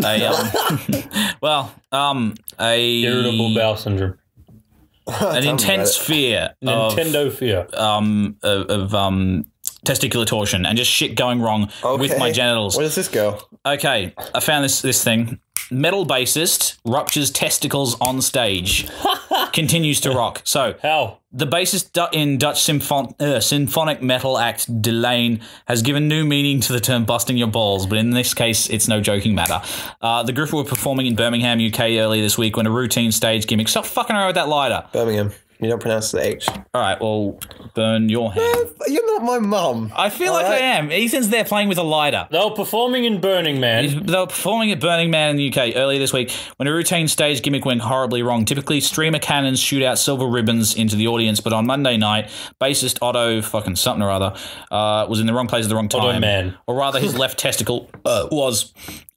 a irritable bowel syndrome, an intense fear, Nintendo fear, of testicular torsion and just shit going wrong with my genitals. Where does this go? Okay, I found this thing. Metal bassist ruptures testicles on stage. Continues to rock. So, how? The bassist in Dutch symphonic metal act Delane has given new meaning to the term busting your balls, but in this case, it's no joking matter. The group were performing in Birmingham, UK earlier this week when a routine stage gimmick... Stop fucking around with that lighter. Birmingham. You don't pronounce the H. All right, well, burn your hand. You're not my mum. I feel like I am. Ethan's there playing with a lighter. They were performing in Burning Man. They were performing at Burning Man in the UK earlier this week when a routine stage gimmick went horribly wrong. Typically, streamer cannons shoot out silver ribbons into the audience, but on Monday night, bassist Otto fucking something or other was in the wrong place at the wrong time. Otto Man. Or rather, his left testicle was.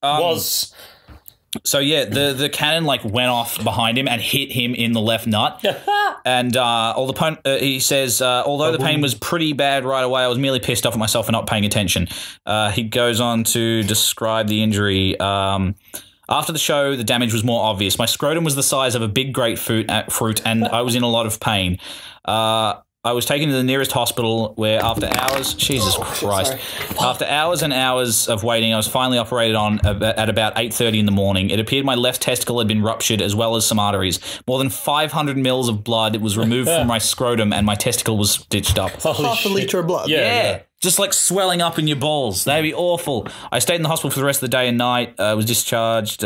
So yeah, the cannon like went off behind him and hit him in the left nut, and he says, although the pain was pretty bad right away, I was merely pissed off at myself for not paying attention. He goes on to describe the injury. After the show, the damage was more obvious. My scrotum was the size of a big grapefruit, and I was in a lot of pain. I was taken to the nearest hospital where after hours... Jesus Christ. After hours and hours of waiting, I was finally operated on at about 8:30 in the morning. It appeared my left testicle had been ruptured as well as some arteries. More than 500 mils of blood was removed from my scrotum and my testicle was stitched up. Half a litre of blood? Yeah. Just like swelling up in your balls. That'd be awful. I stayed in the hospital for the rest of the day and night. Was discharged.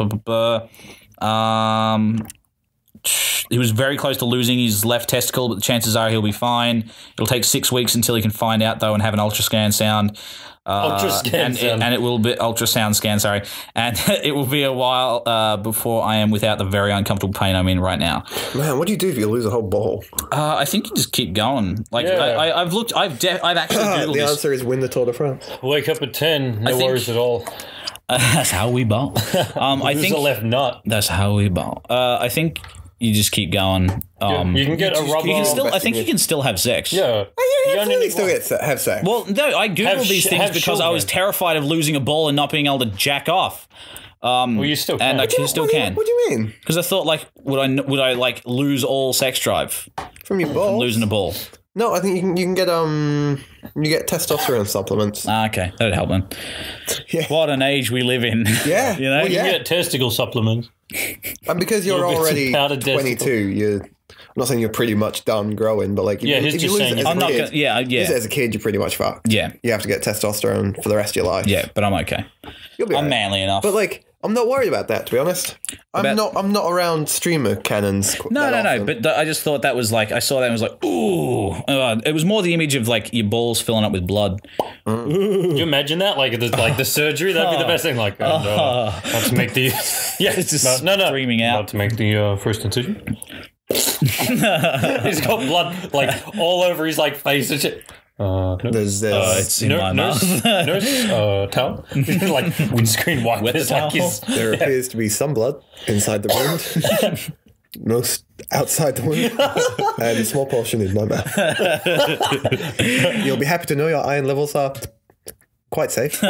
He was very close to losing his left testicle, but the chances are he'll be fine. It'll take 6 weeks until he can find out, though, and have an ultrasound sound. And it will be ultrasound scan, sorry. And it will be a while before I am without the very uncomfortable pain I'm in right now. Man, what do you do if you lose a whole ball? I think you just keep going. Like I've looked, I've actually Googled the this. answer is win the Tour de France. Wake up at 10, no worries at all. That's how we ball. I think a left nut. That's how we ball. I think you just keep going. You can get a rubber. You can still, I think you can still have sex. Yeah. You absolutely still have sex. Well, no, I Googled these things because I was terrified of losing a ball and not being able to jack off. Well, you still can. And you still can. What do you mean? Because I thought, like, would I like lose all sex drive from your ball? Losing a ball. No, I think you can get testosterone supplements. Okay, that'd help then. Yeah. What an age we live in. Yeah, you know, you can get testicle supplements. And because you're already 22, I'm not saying you're pretty much done growing, but like, if you lose it as a kid, you're pretty much fucked. Yeah, you have to get testosterone for the rest of your life. Yeah, but I'm okay. I'm manly enough. But like, I'm not worried about that, to be honest. I'm not around streamer cannons. No. But I just thought that was like, I saw that and was like, ooh. It was more the image of like your balls filling up with blood. Could you imagine that? Like the surgery, that'd be the best thing. Like, not to make the it's just screaming out. Not to make the first incision. He's got blood like all over his like face and shit. There's it's in my mouth. Nurse, towel, like windscreen wipers. Like there appears to be some blood inside the wound, most outside the wound, and a small portion in my mouth. You'll be happy to know your iron levels are quite safe.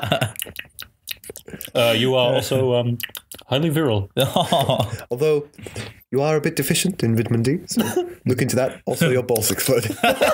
You are also highly virile. Although you are a bit deficient in vitamin D, so look into that. Also, your balls exploded.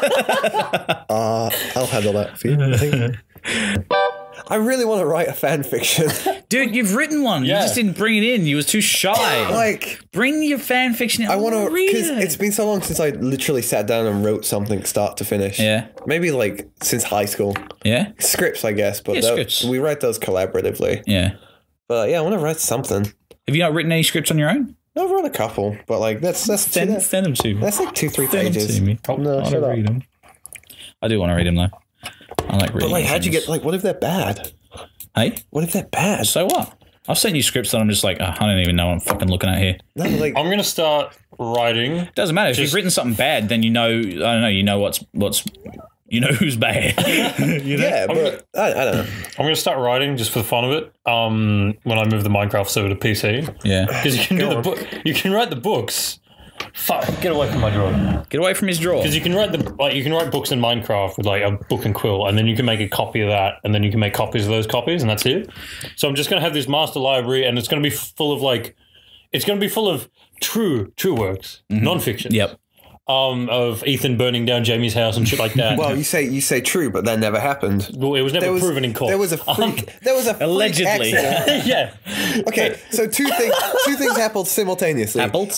I'll handle that for you, I think. I really want to write a fan fiction. Dude, you've written one. Yeah. You just didn't bring it in. You was too shy. Like, bring your fan fiction in. I want to read it. Because it's been so long since I literally sat down and wrote something start to finish. Yeah. Maybe like since high school. Yeah. Scripts, I guess. But scripts. We write those collaboratively. Yeah. But yeah, I want to write something. Have you not written any scripts on your own? I've written a couple, but like send them to me. That's like 2-3 pages. Them to me. No, I want to read them. I do want to read them though. I like reading. But like, how'd you get? Like, what if they're bad? Hey, what if they're bad? So what? I've sent you scripts that I'm just like, I don't even know what I'm fucking looking at here. No, like, I'm gonna start writing. Doesn't matter if you've written something bad, then you know. I don't know. You know what's. You know who's bad. You know? Yeah, but I don't know. I'm going to start writing just for the fun of it. When I move the Minecraft server to PC. Yeah, because you can do the book. You can write the books. Fuck! Get away from my drawer. Get away from his drawer. Because you can write you can write books in Minecraft with like a book and quill, and then you can make a copy of that, and then you can make copies of those copies, and that's it. So I'm just going to have this master library, and it's going to be full of like, it's going to be full of true works, non-fiction. Yep. Of Ethan burning down Jamie's house and shit like that. Well, you say true, but that never happened. Well, it was never proven in court. There was a freak. Allegedly. Yeah. Okay, so two things happened simultaneously.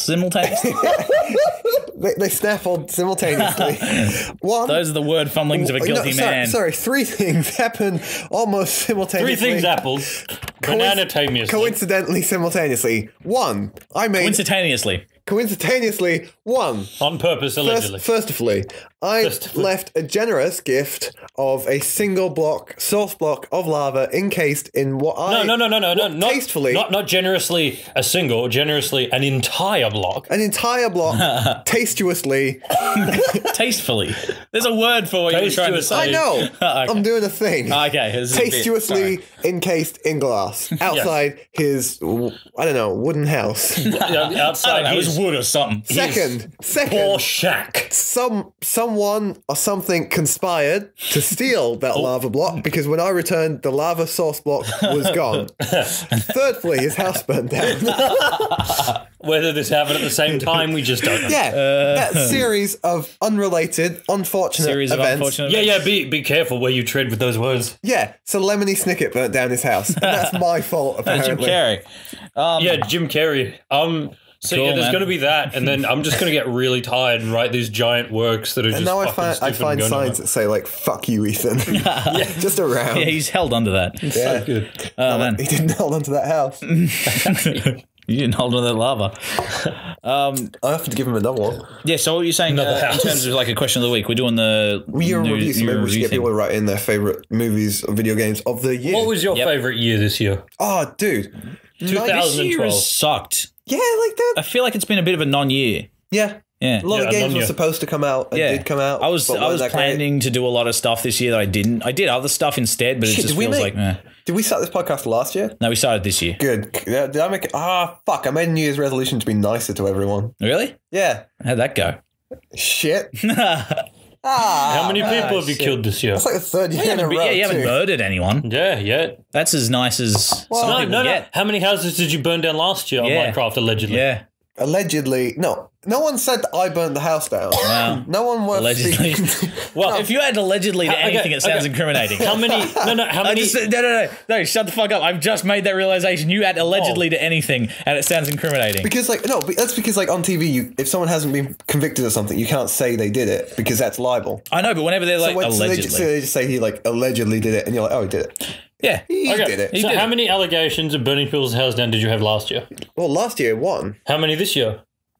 They snaffled simultaneously. One. Those are the word fumblings of a guilty man. Sorry, three things happened almost simultaneously. Three things happened. Banana-taneously. Coincidentally, simultaneously. One, I made... Coincidentally, one. On purpose, allegedly. Firstly, I left a generous gift of a single source block of lava encased in what I... No. Tastefully... Not generously a single, generously an entire block. An entire block, tastuously... Tastefully. There's a word for what you're trying to say. I know. Okay. I'm doing a thing. Okay. Tastuously encased in glass. Outside his, I don't know, wooden house. Outside his... wood or something. Second, poor shack. Someone or something conspired to steal that lava block because when I returned, the lava source block was gone. Thirdly, his house burned down. Whether this happened at the same time, we just don't know. Yeah, that series of unrelated, unfortunate events. Yeah. Be careful where you tread with those words. Yeah, so Lemony Snicket burnt down his house. And that's my fault, apparently. Jim Carrey. Jim Carrey. So cool, there's going to be that, and then I'm just going to get really tired and write these giant works that are just. And now I find signs that say like "fuck you, Ethan." Just around. Yeah, he's held onto that. It's so good. Man. He didn't hold onto that house. You didn't hold on to that lava. I have to give him another one. Yeah, so what are you saying in terms of like a question of the week? We're doing the year review, so maybe we should get people to write in their favourite movies or video games of the year. What was your favourite year this year? Oh, dude. 2012. This year has sucked. Yeah, like that. I feel like it's been a bit of a non-year. Yeah. Yeah. A lot of games Anonia. were supposed to come out and did come out. I was but weren't that great. planning to do a lot of stuff this year that I didn't. I did other stuff instead, but it just feels like, meh. Did we start this podcast last year? No, we started this year. Good. Did I make it? Fuck. I made a New Year's resolution to be nicer to everyone. Really? Yeah. How'd that go? Shit. How many people have you killed this year? That's like the third year in a row. Yeah, you haven't too. murdered anyone. Yeah. That's as nice as some people No. get. How many houses did you burn down last year on Minecraft, allegedly? Yeah. Allegedly. No one said that I burned the house down. Wow. No one was Allegedly. Well, if you add allegedly to anything, it sounds incriminating. How many? How many? No, shut the fuck up. I've just made that realization. You add allegedly to anything, and it sounds incriminating. Because that's because on TV, if someone hasn't been convicted of something, you can't say they did it because that's libel. I know, but whenever they're like, allegedly. So they just say he like allegedly did it, and you're like, oh, he did it. Yeah. He did it. So how many allegations of burning people's house down did you have last year? Well, last year, one. How many this year?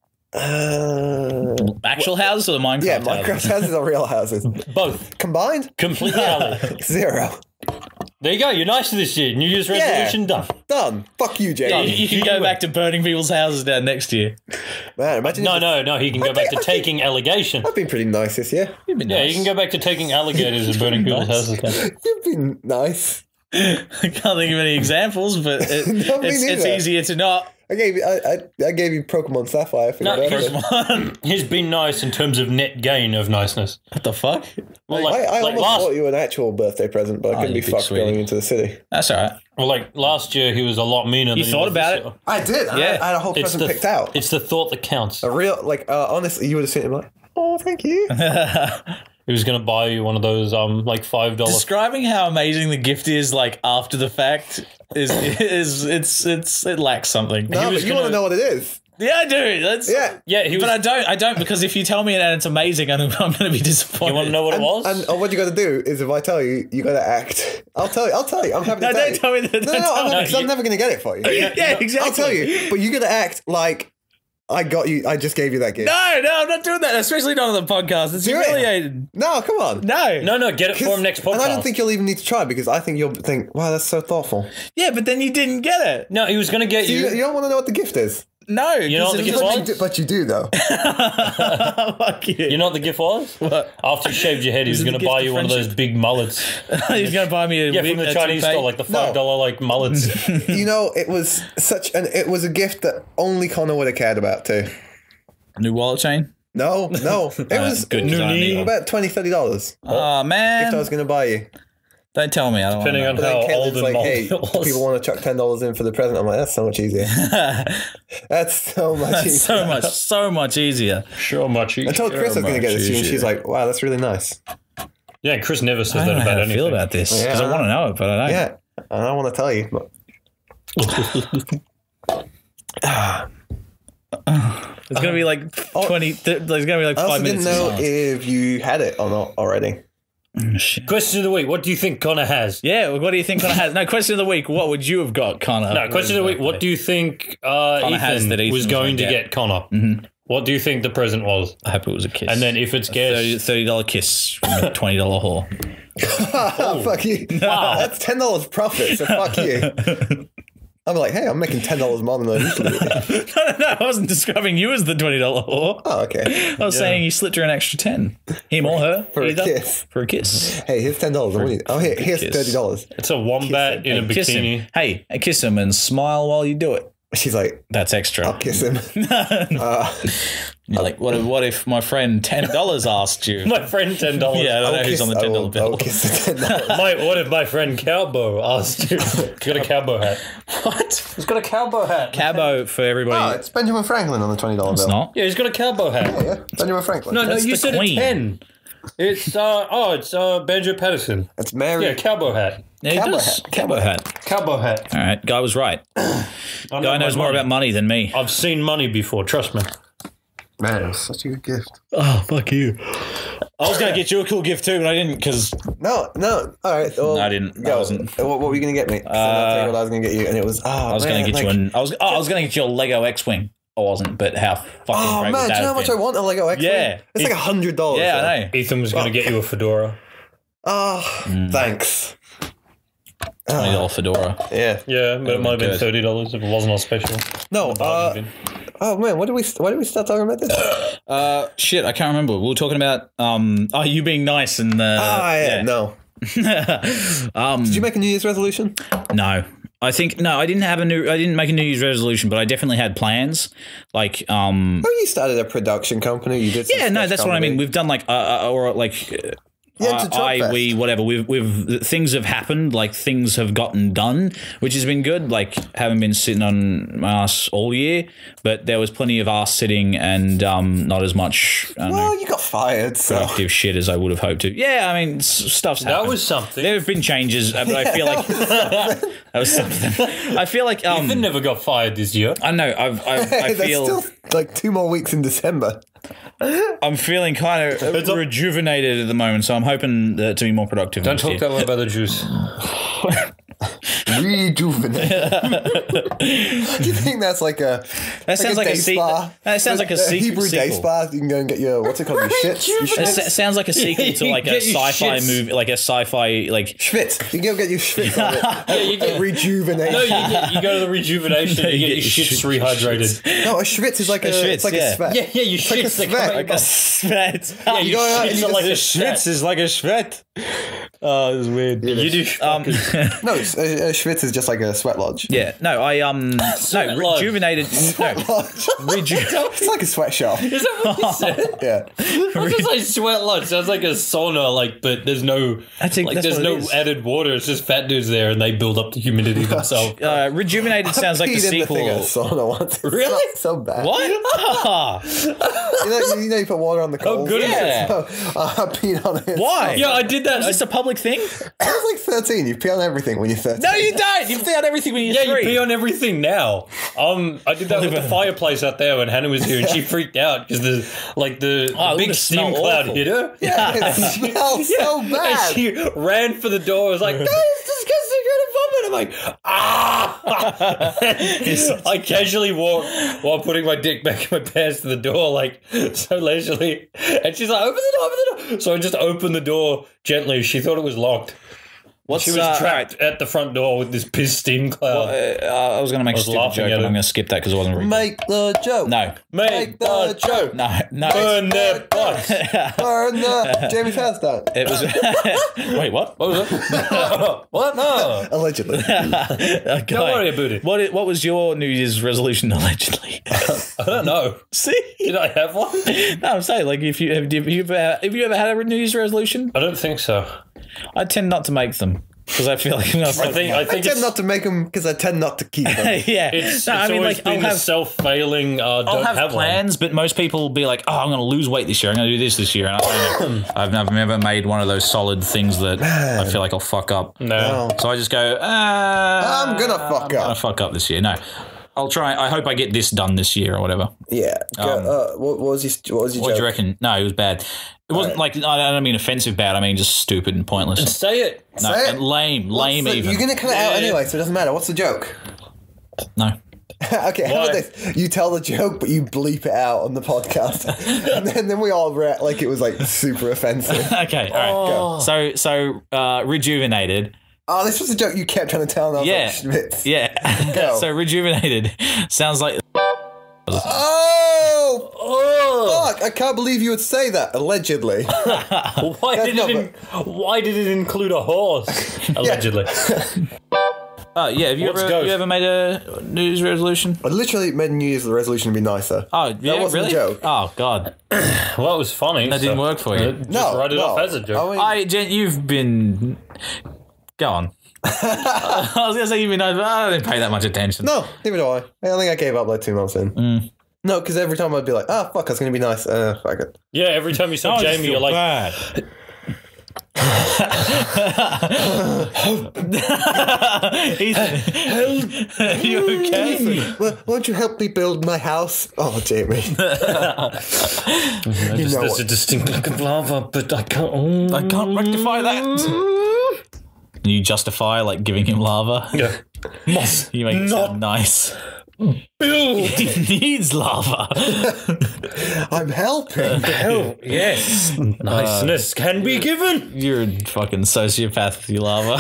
Actual houses or the Minecraft Yeah, houses? Minecraft houses or real houses? Both. Combined? Completely alley. 0. There you go. You're nicer this year. New Year's resolution done. Done. Fuck you, Jamie. You can go back to burning people's houses down next year. Man, imagine No. He can go back to taking allegation. I've been pretty nice this year. You've been Yeah, nice. you can go back to taking alligators and burning people's houses down. You've been nice. I can't think of any examples, but No, me it's neither. easier to not. I gave you Pokemon Sapphire for your birthday. He's been nice in terms of net gain of niceness. What the fuck? Well, I almost bought you an actual birthday present, but I couldn't you be big fucked sweetie. going into the city. That's all right. last year, he was a lot meaner. You than thought he was about this it? year. I did. Yeah. I had a whole present picked out. It's the thought that counts. A real, honestly, you would have seen him like, oh, thank you. He was going to buy you one of those $5. Describing how amazing the gift is, like after the fact, it lacks something. No, but you want to know what it is. Yeah, I do. That's Yeah, he was. But I don't because if you tell me and it's amazing, I'm going to be disappointed. You want to know what it was? And what you got to do is, if I tell you, you got to act. I'll tell you. I'm happy to No, tell don't you. tell me that. No, I'm never going to get it for you. Yeah, exactly. I'll tell you, but you got to act like I got you. I just gave you that gift. No, I'm not doing that. Especially not on the podcast. It's Do it. humiliating. No, come on. No, get it for him next podcast. And I don't think you'll even need to try because I think you'll think, wow, that's so thoughtful. Yeah, but then you didn't get it. No, he was going to get You you. don't want to know what the gift is. No, You know what the gift was? But you do, though. Fuck you. You know what the gift was? What? After you shaved your head, he was it going the to gift buy of you one of those friendship? big mullets. He's going to buy me a Yeah, wig, from the a Chinese toupee. store, like the $5 mullets. You know, it was it was a gift that only Connor would have cared about, too. New wallet chain. No. It was good design. about $20, $30. Oh man, Gift I was going to buy you. don't tell me. I don't Depending want on But then how old Caitlin's and like, moldy hey, it was. people want to chuck $10 in for the present. I'm like, that's so much easier. That's so much easier. so much easier. Sure, much. I told Chris I was going to get this to you, and she's like, wow, that's really nice. Yeah, Chris never says I that don't know about how to anything. feel about this because Yeah. I want to know it, but I don't. Yeah, I don't want to tell you. But It's gonna be like 20. There's gonna be like I 5 also minutes. didn't know of silence. if you had it or not already. Oh, shit. Question of the week: what do you think Connor has? Yeah, what do you think Connor has? No, question of the week. What would you have got, Connor? No, question of the week: what do you think has Ethan that Ethan was was going to gonna get Connor? Mm-hmm. What do you think the present was? I hope it was a kiss. And then if it's guessed, $30 kiss from a $20 whore. Fuck you. Wow. That's $10 profit, so fuck you. I'm like, hey, I'm making $10 more than I usually do. No, I wasn't describing you as the $20 whore. Oh, okay. I was saying you slipped her an extra 10. Him or her. For a either. kiss. For a kiss. Hey, here's $10. Oh, here's kiss. $30. it's a wombat in a Kiss bikini. him. Hey, kiss him and smile while you do it. She's like, That's extra. I'll kiss him. You're like, what if my friend $10 asked you? My friend $10. Yeah, I don't know who's on the $10 bill. I'll kiss the $10. What if my friend Cowbo asked you? He's got a cowboy hat. What? He's got a cowboy hat. Cabo for everybody. Oh, it's Benjamin Franklin on the $20 bill. It's not. Yeah, he's got a cowboy hat. Yeah, Benjamin Franklin. No, That's you the said Queen. a 10. It's Banjo Patterson. It's Mary. Yeah, cowboy hat. Yeah, he Cowboy does. hat. Cowboy hat. Cowboy hat. All right, guy was right. Guy knows more about money than me. I've seen money before, trust me. Man, it was such a good gift. Oh, fuck you. I was going to get you a cool gift too, but I didn't because No. All right. Well, No, I didn't. Go. I wasn't. What were you going to get me? So I'll tell you what I was going to get you. And it was, I was going to get you I was going to get you a Lego X-Wing. I wasn't, but how fucking Oh, great man, would do that you know how have much I been? want a Lego X-Wing? Yeah. It's like $100. Yeah, I know. Ethan was going to get you a fedora. Oh, thanks. $20 fedora. Yeah. Yeah, but it might have been good. $30 if it wasn't on special. No, Bargain bin. Oh man, why did we start talking about this? Shit, I can't remember. We were talking about you being nice and no. Did you make a New Year's resolution? No. I didn't make a New Year's resolution, but I definitely had plans. Like, you started a production company. You did. Yeah, no, that's what I mean. We've done like, we whatever. We've things have happened. Like things have gotten done, which has been good. Like haven't been sitting on my ass all year, but there was plenty of ass sitting and not as much. You got fired. So. Productive shit as I would have hoped to. Yeah, I mean stuff's happened. That was something. There have been changes, but I feel like that was something. I feel like Ethan never got fired this year. I know. I feel still like 2 more weeks in December. I'm feeling kind of rejuvenated at the moment, so I'm hoping to be more productive. Don't talk that way about the juice. Rejuvenated. Do you think that's like a? That sounds like a sequel. That sounds like a Hebrew day spa. You can go and get your what's it called? Your shits. It sounds like a sequel to like a sci-fi movie, like a sci-fi like schwitz. You can go get your schwitz on it. Yeah, you get rejuvenation. No, you go to the rejuvenation. You get your shits rehydrated. No, a schwitz is like a schwitz, it's like a sweat. Yeah, you shits like a sweat. Yeah, you shits are like a schwitz is like a sweat. Oh, it's weird. You do. No, a schwitz is just like a sweat lodge. Yeah. No, rejuvenated. It's like a sweatshop. Is that what you said? Yeah. I was just like sweat lodge. Sounds like a sauna, like, but there's no added water. It's just fat dudes there, and they build up the humidity themselves. Rejuvenated sounds like the sequel. Sauna once. Really? So bad. What? you know, you put water on the coals. Oh, good. Yeah. So, I peed on it. Why? Yeah, I did that. Is this a public thing? I was like 13. You pee on everything when you're 13. No, you don't. You pee on everything when you're 3. You pee on everything now. I did that with the fireplace out there when Hannah was here, and she freaked out because the big steam cloud hit her. Yeah, it smells so bad. And she ran for the door. I was like, "That is disgusting! You're gonna vomit!" I'm like, "Ah!" I casually walk while putting my dick back in my pants to the door, like so leisurely. And she's like, "Open the door! Open the door!" So I just opened the door gently. She thought it was locked. She was trapped at the front door with this piss steam cloud. I was going to make a stupid joke, but I'm going to skip that because it wasn't really Make the joke. No. Make the joke. No. Burn their butts. Burn the Jamie's house down. It was. Wait, what? What was it? What? No. Allegedly. Don't worry about it. What was your New Year's resolution, allegedly? I don't know. See? Did I have one? No, I'm saying, like, have you ever had a New Year's resolution? I don't think so. I tend not to make them because I feel like I tend not to make them because I tend not to keep them. Yeah, it's always been a self-failing. I'll have plans, but most people will be like, "Oh, I'm going to lose weight this year. I'm going to do this year." And I've never made one of those solid things that I feel like I'll fuck up. No, so I just go, I'm gonna fuck up this year. No. I'll try. I hope I get this done this year or whatever. Yeah. What was your What do you reckon? No, it was bad. It wasn't like, I don't mean offensive bad. I mean just stupid and pointless. And say it. No, say and lame even. You're gonna cut it out anyway, so it doesn't matter. What's the joke? No. Okay, how about this? You tell the joke, but you bleep it out on the podcast, and then we all react like it was like super offensive. Okay, all right. So rejuvenated. Oh, this was a joke you kept trying to tell. And I was like, Schmitz. Yeah. Go. So rejuvenated sounds like. Oh, fuck! I can't believe you would say that. Allegedly. Why did it include a horse? Allegedly. Yeah. Have you ever made a New Year's resolution? I literally made a New Year's resolution to be nicer. Oh, yeah, that wasn't really? a joke. Oh God. Well, it was funny. That didn't work for you. Just write it off as a joke. Jen, you've been. Go on. I was gonna say you've been. I didn't pay that much attention. No, neither do I. I think I gave up like 2 months in. No, because every time I'd be like, "Ah, fuck, it's gonna be nice." Fuck it. Yeah, every time you saw Jamie, you're like, bad. Are you okay? Well, won't you help me build my house? Oh, Jamie. There's a distinct look of lava, but I can't. I can't rectify that. You justify like giving him lava. Yeah. You make it sound nice. He needs lava. I'm helping. Oh, yes. Niceness can be given. You're a fucking sociopath with your lava.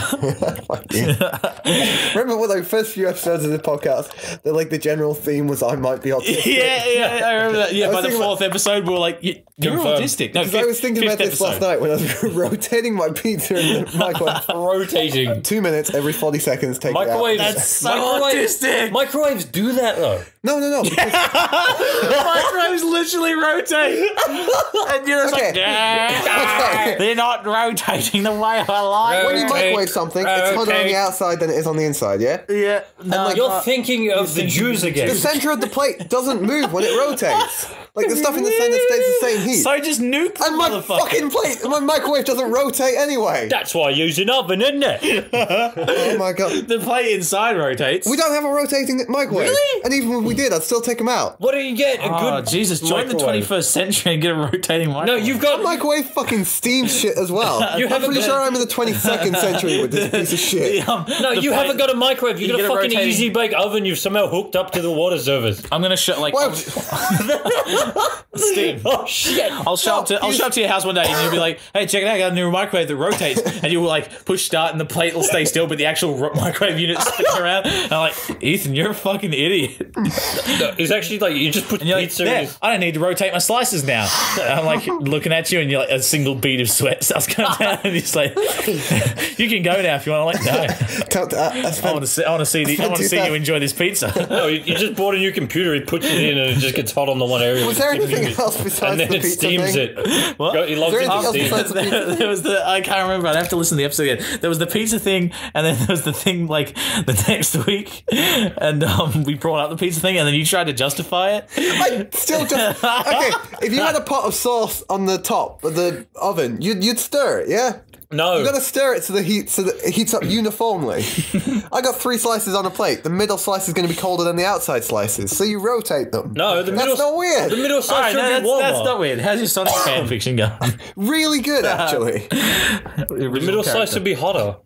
Remember when, like, first few episodes of the podcast, like the general theme was I might be autistic. Yeah, I remember that. Yeah, by the fourth episode, we were like, you're Confirmed. autistic. No, Because I was thinking about this last night when I was rotating my pizza in the microwave. Rotating. 2 minutes every 40 seconds. Take Microwaves. it out. That's so autistic. Microwaves do that though. No. Because, Microwaves literally rotate. And you're just Okay. like, they're not rotating the way I like. when you microwave something, it's hotter on the outside than it is on the inside. Yeah. Yeah. No, You're thinking of the Jews again. The center of the plate doesn't move when it rotates. Like the stuff in the center stays the same heat. so just nuke the And my motherfucker. fucking plate, my microwave doesn't rotate anyway. That's why I use an oven, isn't it? Oh my god. The plate inside rotates. We don't have a rotating microwave. Really? And even when we did, I'd still take them out. What do you get? A Oh, good Jesus. Join microwave. the 21st century and get a rotating No, microwave. you've got Microwave fucking steam shit as well. You I'm haven't pretty got- sure I'm in the 22nd century with this piece of shit. No, you haven't got a microwave. You've got a get a fucking rotating- easy bake oven you've somehow hooked up to the water service. I'm going to show, like, Well, Steve. Oh shit. I'll show up to your house one day and you'll be like, hey, check it out, I got a new microwave that rotates. And you'll like push start and the plate will stay still, but the actual microwave unit's spinning around. And I'm like, Ethan, you're a fucking idiot. It's actually like you just put And you're like, pizza in yeah, his... I don't need to rotate my slices now. And I'm like looking at you and you're like a single bead of sweat starts coming down and he's like, you can go now if you want. I'm like, no. I want to see you enjoy this pizza. No, you just bought a new computer, he puts it in and it just gets hot on the one area. was there anything else besides and then the it pizza steams thing? it. What? He logs Is there into anything else Steam. besides the pizza? There was I can't remember. I'd have to listen to the episode again. There was the pizza thing, and then there was the thing like the next week, and we brought up the pizza thing, and then you tried to justify it. I still just okay. If you had a pot of sauce on the top of the oven, you'd stir it, yeah. No. You gotta stir it so that it heats up uniformly. I got 3 slices on a plate. The middle slice is going to be colder than the outside slices, so you rotate them. No, the middle... That's not weird. The middle All slice right, should be warmer. that's not weird. How's your Sonic fan fiction going? Really good, actually. The middle slice should be hotter.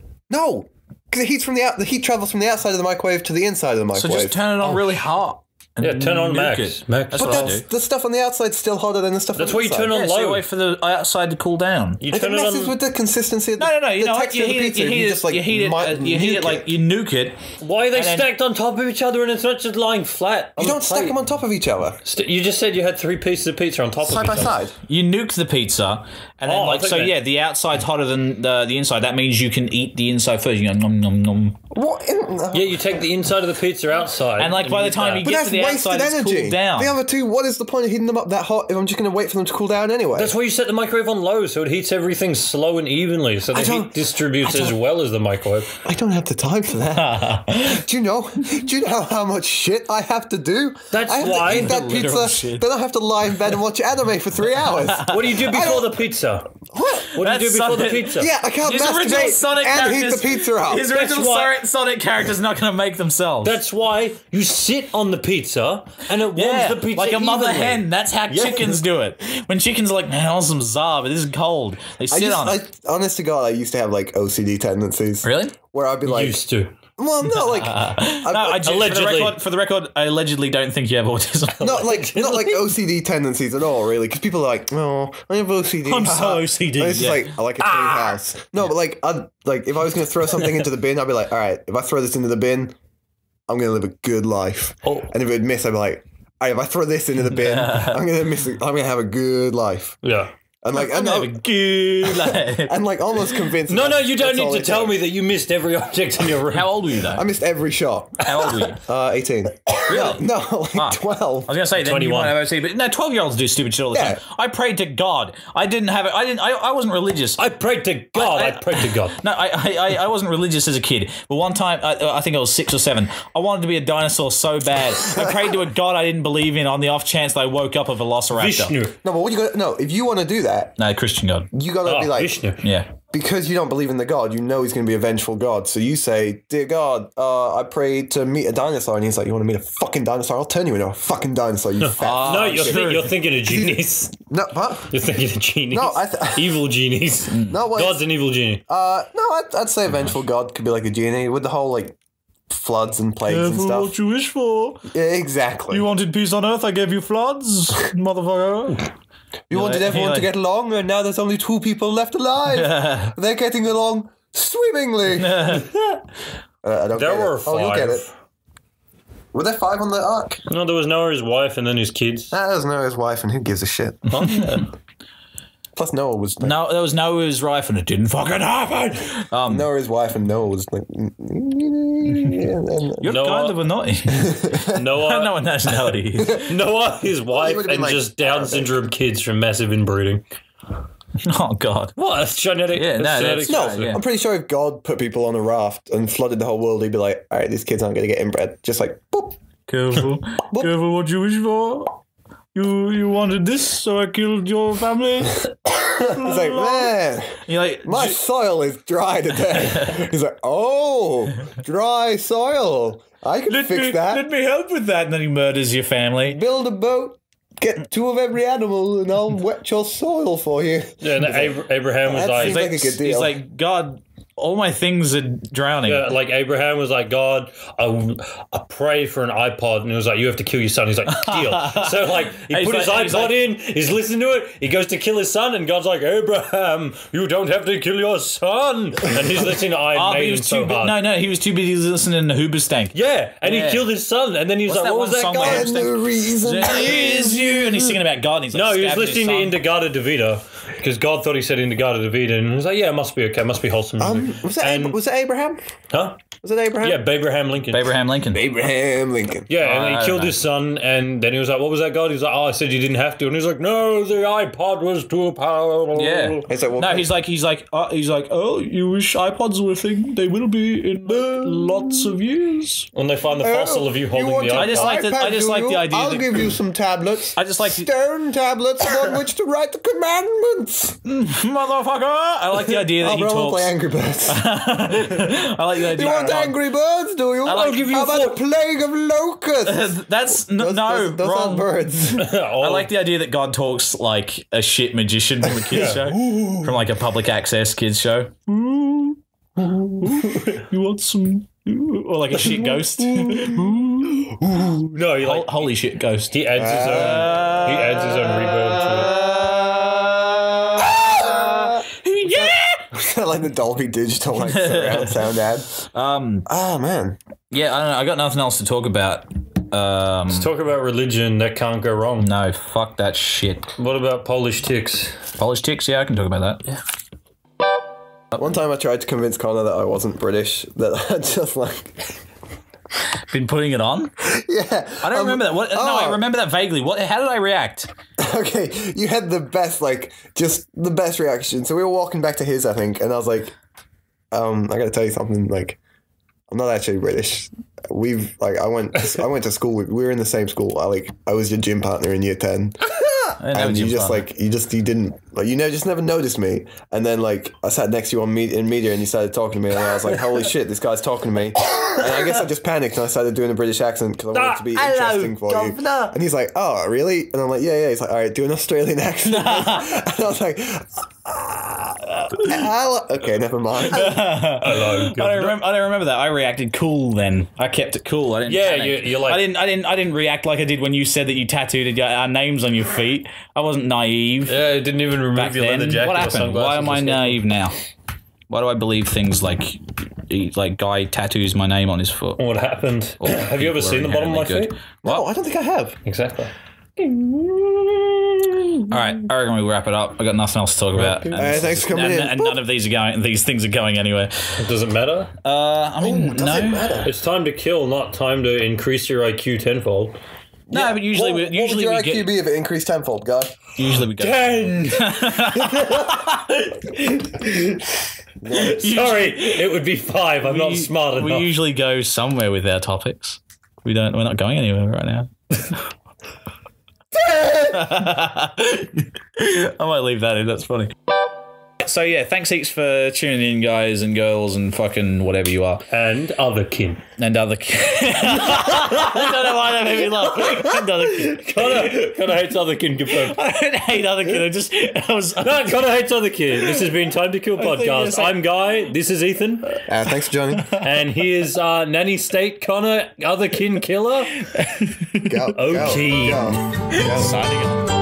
No, because the heat travels from the outside of the microwave to the inside of the So microwave. just turn it on really hot. and Yeah, turn on nuke max. it. Max. That's But what I that's do. the stuff on the outside's still hotter than the stuff That's on why the you inside. turn on Yeah, so you low. wait for the outside to cool down. You It turn it messes on. with the consistency of the, No. You the know what? texture You of the heat pizza. it. You just like heat it. You heat it like you nuke it. Why are they and then- stacked on top of each other and it's not just lying flat? You don't stack them on top of each other. You just said you had 3 pieces of pizza on top Side of by each other. side. You nuke the pizza, and then Oh, I like think so. that- Yeah, the outside's hotter than the inside. That means you can eat the inside first. You go nom nom nom. What? Yeah, you take the inside of the pizza outside. And like by the eat time that. you But get that's to the wasted outside, it's energy. cooled down. The other two, what is the point of heating them up that hot if I'm just going to wait for them to cool down anyway? That's why you set the microwave on low, so it heats everything slow and evenly, so the heat distributes as well as the microwave. I don't have the time for that. Do you know how much shit I have to do? That's I have why- to eat that Literal pizza. shit. Then I have to lie in bed and watch anime for 3 hours. What do you do before the pizza? What? What do you do That's before the something- pizza? Yeah, I can't His original masturbate Sonic and heat characters, the pizza up. His original why- Sonic character's not going to make themselves. That's why you sit on the pizza and it warms the pizza like a mother evenly. hen. That's how chickens do it. When chickens are like, man, I want some Zab. This is cold. They sit on it. Honest to God, I used to have like OCD tendencies. Really? Where I'd be like, Used to. well, no, like, No, Allegedly. For the record, I allegedly don't think you have autism. not like OCD tendencies at all, really. Because people are like, no, I have OCD. I'm so haha." OCD, And it's just yeah. like, I like a clean house. No, but like, if I was going to throw something into the bin, I'd be like, all right, if I throw this into the bin, I'm going to live a good life. Oh. And if it would miss, I'd be like, all right, if I throw this into the bin, I'm going to have a good life. Yeah. And like, I'm having a good life. and like almost convinced. No, you don't that's need all to it tell takes. me that you missed every object in your room. How old were you though? I missed every shot. How old were you? 18. Really? No, like 12. I was gonna say then you 21. might have OCD, but no, 12-year-olds do stupid shit all the Yeah. time. I prayed to God. I didn't have it. I wasn't religious. I prayed to God. I prayed to God. No, I wasn't religious as a kid. But one time, I think I was 6 or 7. I wanted to be a dinosaur so bad. I prayed to a god I didn't believe in on the off chance that I woke up a velociraptor. Vishnu. No, but what you got? No, if you want to do that, No, Christian god. you got to be like, Vishnu. Yeah. because you don't believe in the god, you know he's going to be a vengeful god. So you say, dear God, I prayed to meet a dinosaur. And he's like, you want to meet a fucking dinosaur? I'll turn you into a fucking dinosaur, you fat. No, you're true. thinking of genies. No, what? You're thinking of genies. No, evil genies. No, what? God's an evil genie. No, I'd say a vengeful god could be like a genie with the whole, like, floods and plagues and Careful stuff. what you wish for. Yeah, exactly. You wanted peace on earth, I gave you floods, motherfucker. You wanted everyone to get along, and now there's only 2 people left alive. They're getting along swimmingly. I don't There get were it. Oh, you'll get it. Were there 5 on the ark? No, there was Noah, his wife, and then his kids. That was Noah's wife, and who gives a shit? Oh, yeah. Plus, Noah was like, No, there was Noah's wife, and it didn't fucking happen. Noah's wife, and Noah was like, You're Noah- kind of annoying. Noah, I don't know what nationality he is. Noah, his wife, would've been and like just Down syndrome kids from massive inbreeding. Oh, God. What? That's genetic. Yeah, no, genetic. that's- no, yeah. I'm pretty sure if God put people on a raft and flooded the whole world, he'd be like, all right, these kids aren't going to get inbred. Just like, boop. Careful. Careful what you wish for. You wanted this, so I killed your family. He's like, man, You're like, my soil is dry today. He's like, oh, dry soil. I can fix that. Let me help with that. And then he murders your family. Build a boat, get 2 of every animal, and I'll wet your soil for you. Yeah, and Abraham was That like, seems like a good deal. He's like, God, all my things are drowning. yeah, like Abraham was like, God, I pray for an iPod, and it was like, you have to kill your son. He's like, deal. So like, he He's put his like- he's iPod like- in, he's listening to it, he goes to kill his son, and God's like, Abraham, you don't have to kill your son. And he's listening to Iron Oh, but he Maiden was so too hard. No, he was too busy listening to Hoobastank. Yeah, and Yeah. he killed his son, and then he was What's like, that what was one that song guy? where And the reason It is you, and he's singing about God. And he's like, No, he was stabbing his listening to son. Indagata Davida because God thought he said Indagata Davida, and he was like, "Yeah, it must be okay, it must be wholesome." music." was it Abraham? Huh? Was it Abraham? Yeah, Abraham Lincoln. Abraham Lincoln. Abraham Lincoln. Yeah, and I he killed don't his son, and then he was like, "What was that, God?" He's like, "Oh, I said you didn't have to," and he's like, "No, the iPod was too powerful." Yeah. He's like, well, No, he's like, oh, you wish iPods were a thing? They will be in lots of years. When they find the fossil of you holding the iPod. I just like the idea I'll that- give you some tablets. I just like stone tablets on which to write the commandments. motherfucker. I like the idea that Oh, he bro, I want to talks. play Angry Birds. I like the idea. You want Angry Birds, do you? I'll give you How about a plague of locusts? That's Those wrong. aren't birds. Oh, I like the idea that God talks like a shit magician from a kids show, from like a public access kids show. You want some, or like a shit ghost? no, he like Holy shit ghost. he adds his own. He adds his own reverb to it. Yeah. Like the Dolby Digital like surround sound ad. Oh man. Yeah, I don't know. I got nothing else to talk about. Let's talk about religion. That can't go wrong. No, fuck that shit. What about Polish ticks? Polish chicks, yeah, I can talk about that. Yeah. One time I tried to convince Connor that I wasn't British. That I just like. Been putting it on? Yeah. I don't remember that. What? No, I remember that vaguely. What? How did I react? Okay, you had the best, just the best reaction. So we were walking back to his, I think, and I was like, I gotta tell you something, I'm not actually British. I went to school, we were in the same school. I was your gym partner in year 10. And you just never noticed me. And then I sat next to you in media and you started talking to me and I was like, holy shit, this guy's talking to me. And I guess I just panicked and I started doing a British accent because I wanted it to be interesting for you. And he's like, oh, really? And I'm like, yeah. He's like, all right, do an Australian accent. And I was like, okay, never mind. Hello. I don't remember that. I reacted cool then. I kept it cool. I didn't. Yeah, panic. you're like- I didn't react like I did when you said that you tattooed our names on your feet. I wasn't naive. Yeah, it didn't even remove Back your leather then. jacket. What or happened? sunglasses Why am I or something. naive now? Why do I believe things like guy tattoos my name on his foot? What happened? Have you ever seen the bottom of my feet? No, I don't think I have. Exactly. All right, I reckon we wrap it up. I got nothing else to talk about. And, thanks for coming in. And none of these things are going anywhere. Does it matter? I mean, Does it no. matter? It's time to kill, not time to increase your IQ tenfold. No, but usually What would we your IQ get be if it increased tenfold, guy? usually we go. 10! Sorry, it would be 5. I'm not smart enough. We usually go somewhere with our topics. We're not going anywhere right now. I might leave that in. That's funny. So yeah, thanks heaps for tuning in, guys and girls and fucking whatever you are. And other kin. And other kin. I don't know why that made me laugh. And other kin. Connor hates other kin confirmed. I don't hate other kin. No, Connor hates other kin. This has been Time to Kill podcast. I'm Guy. This is Ethan. Thanks, Johnny. And here's Nanny State Connor, other kin killer. Go. Okay. Go. Signing off.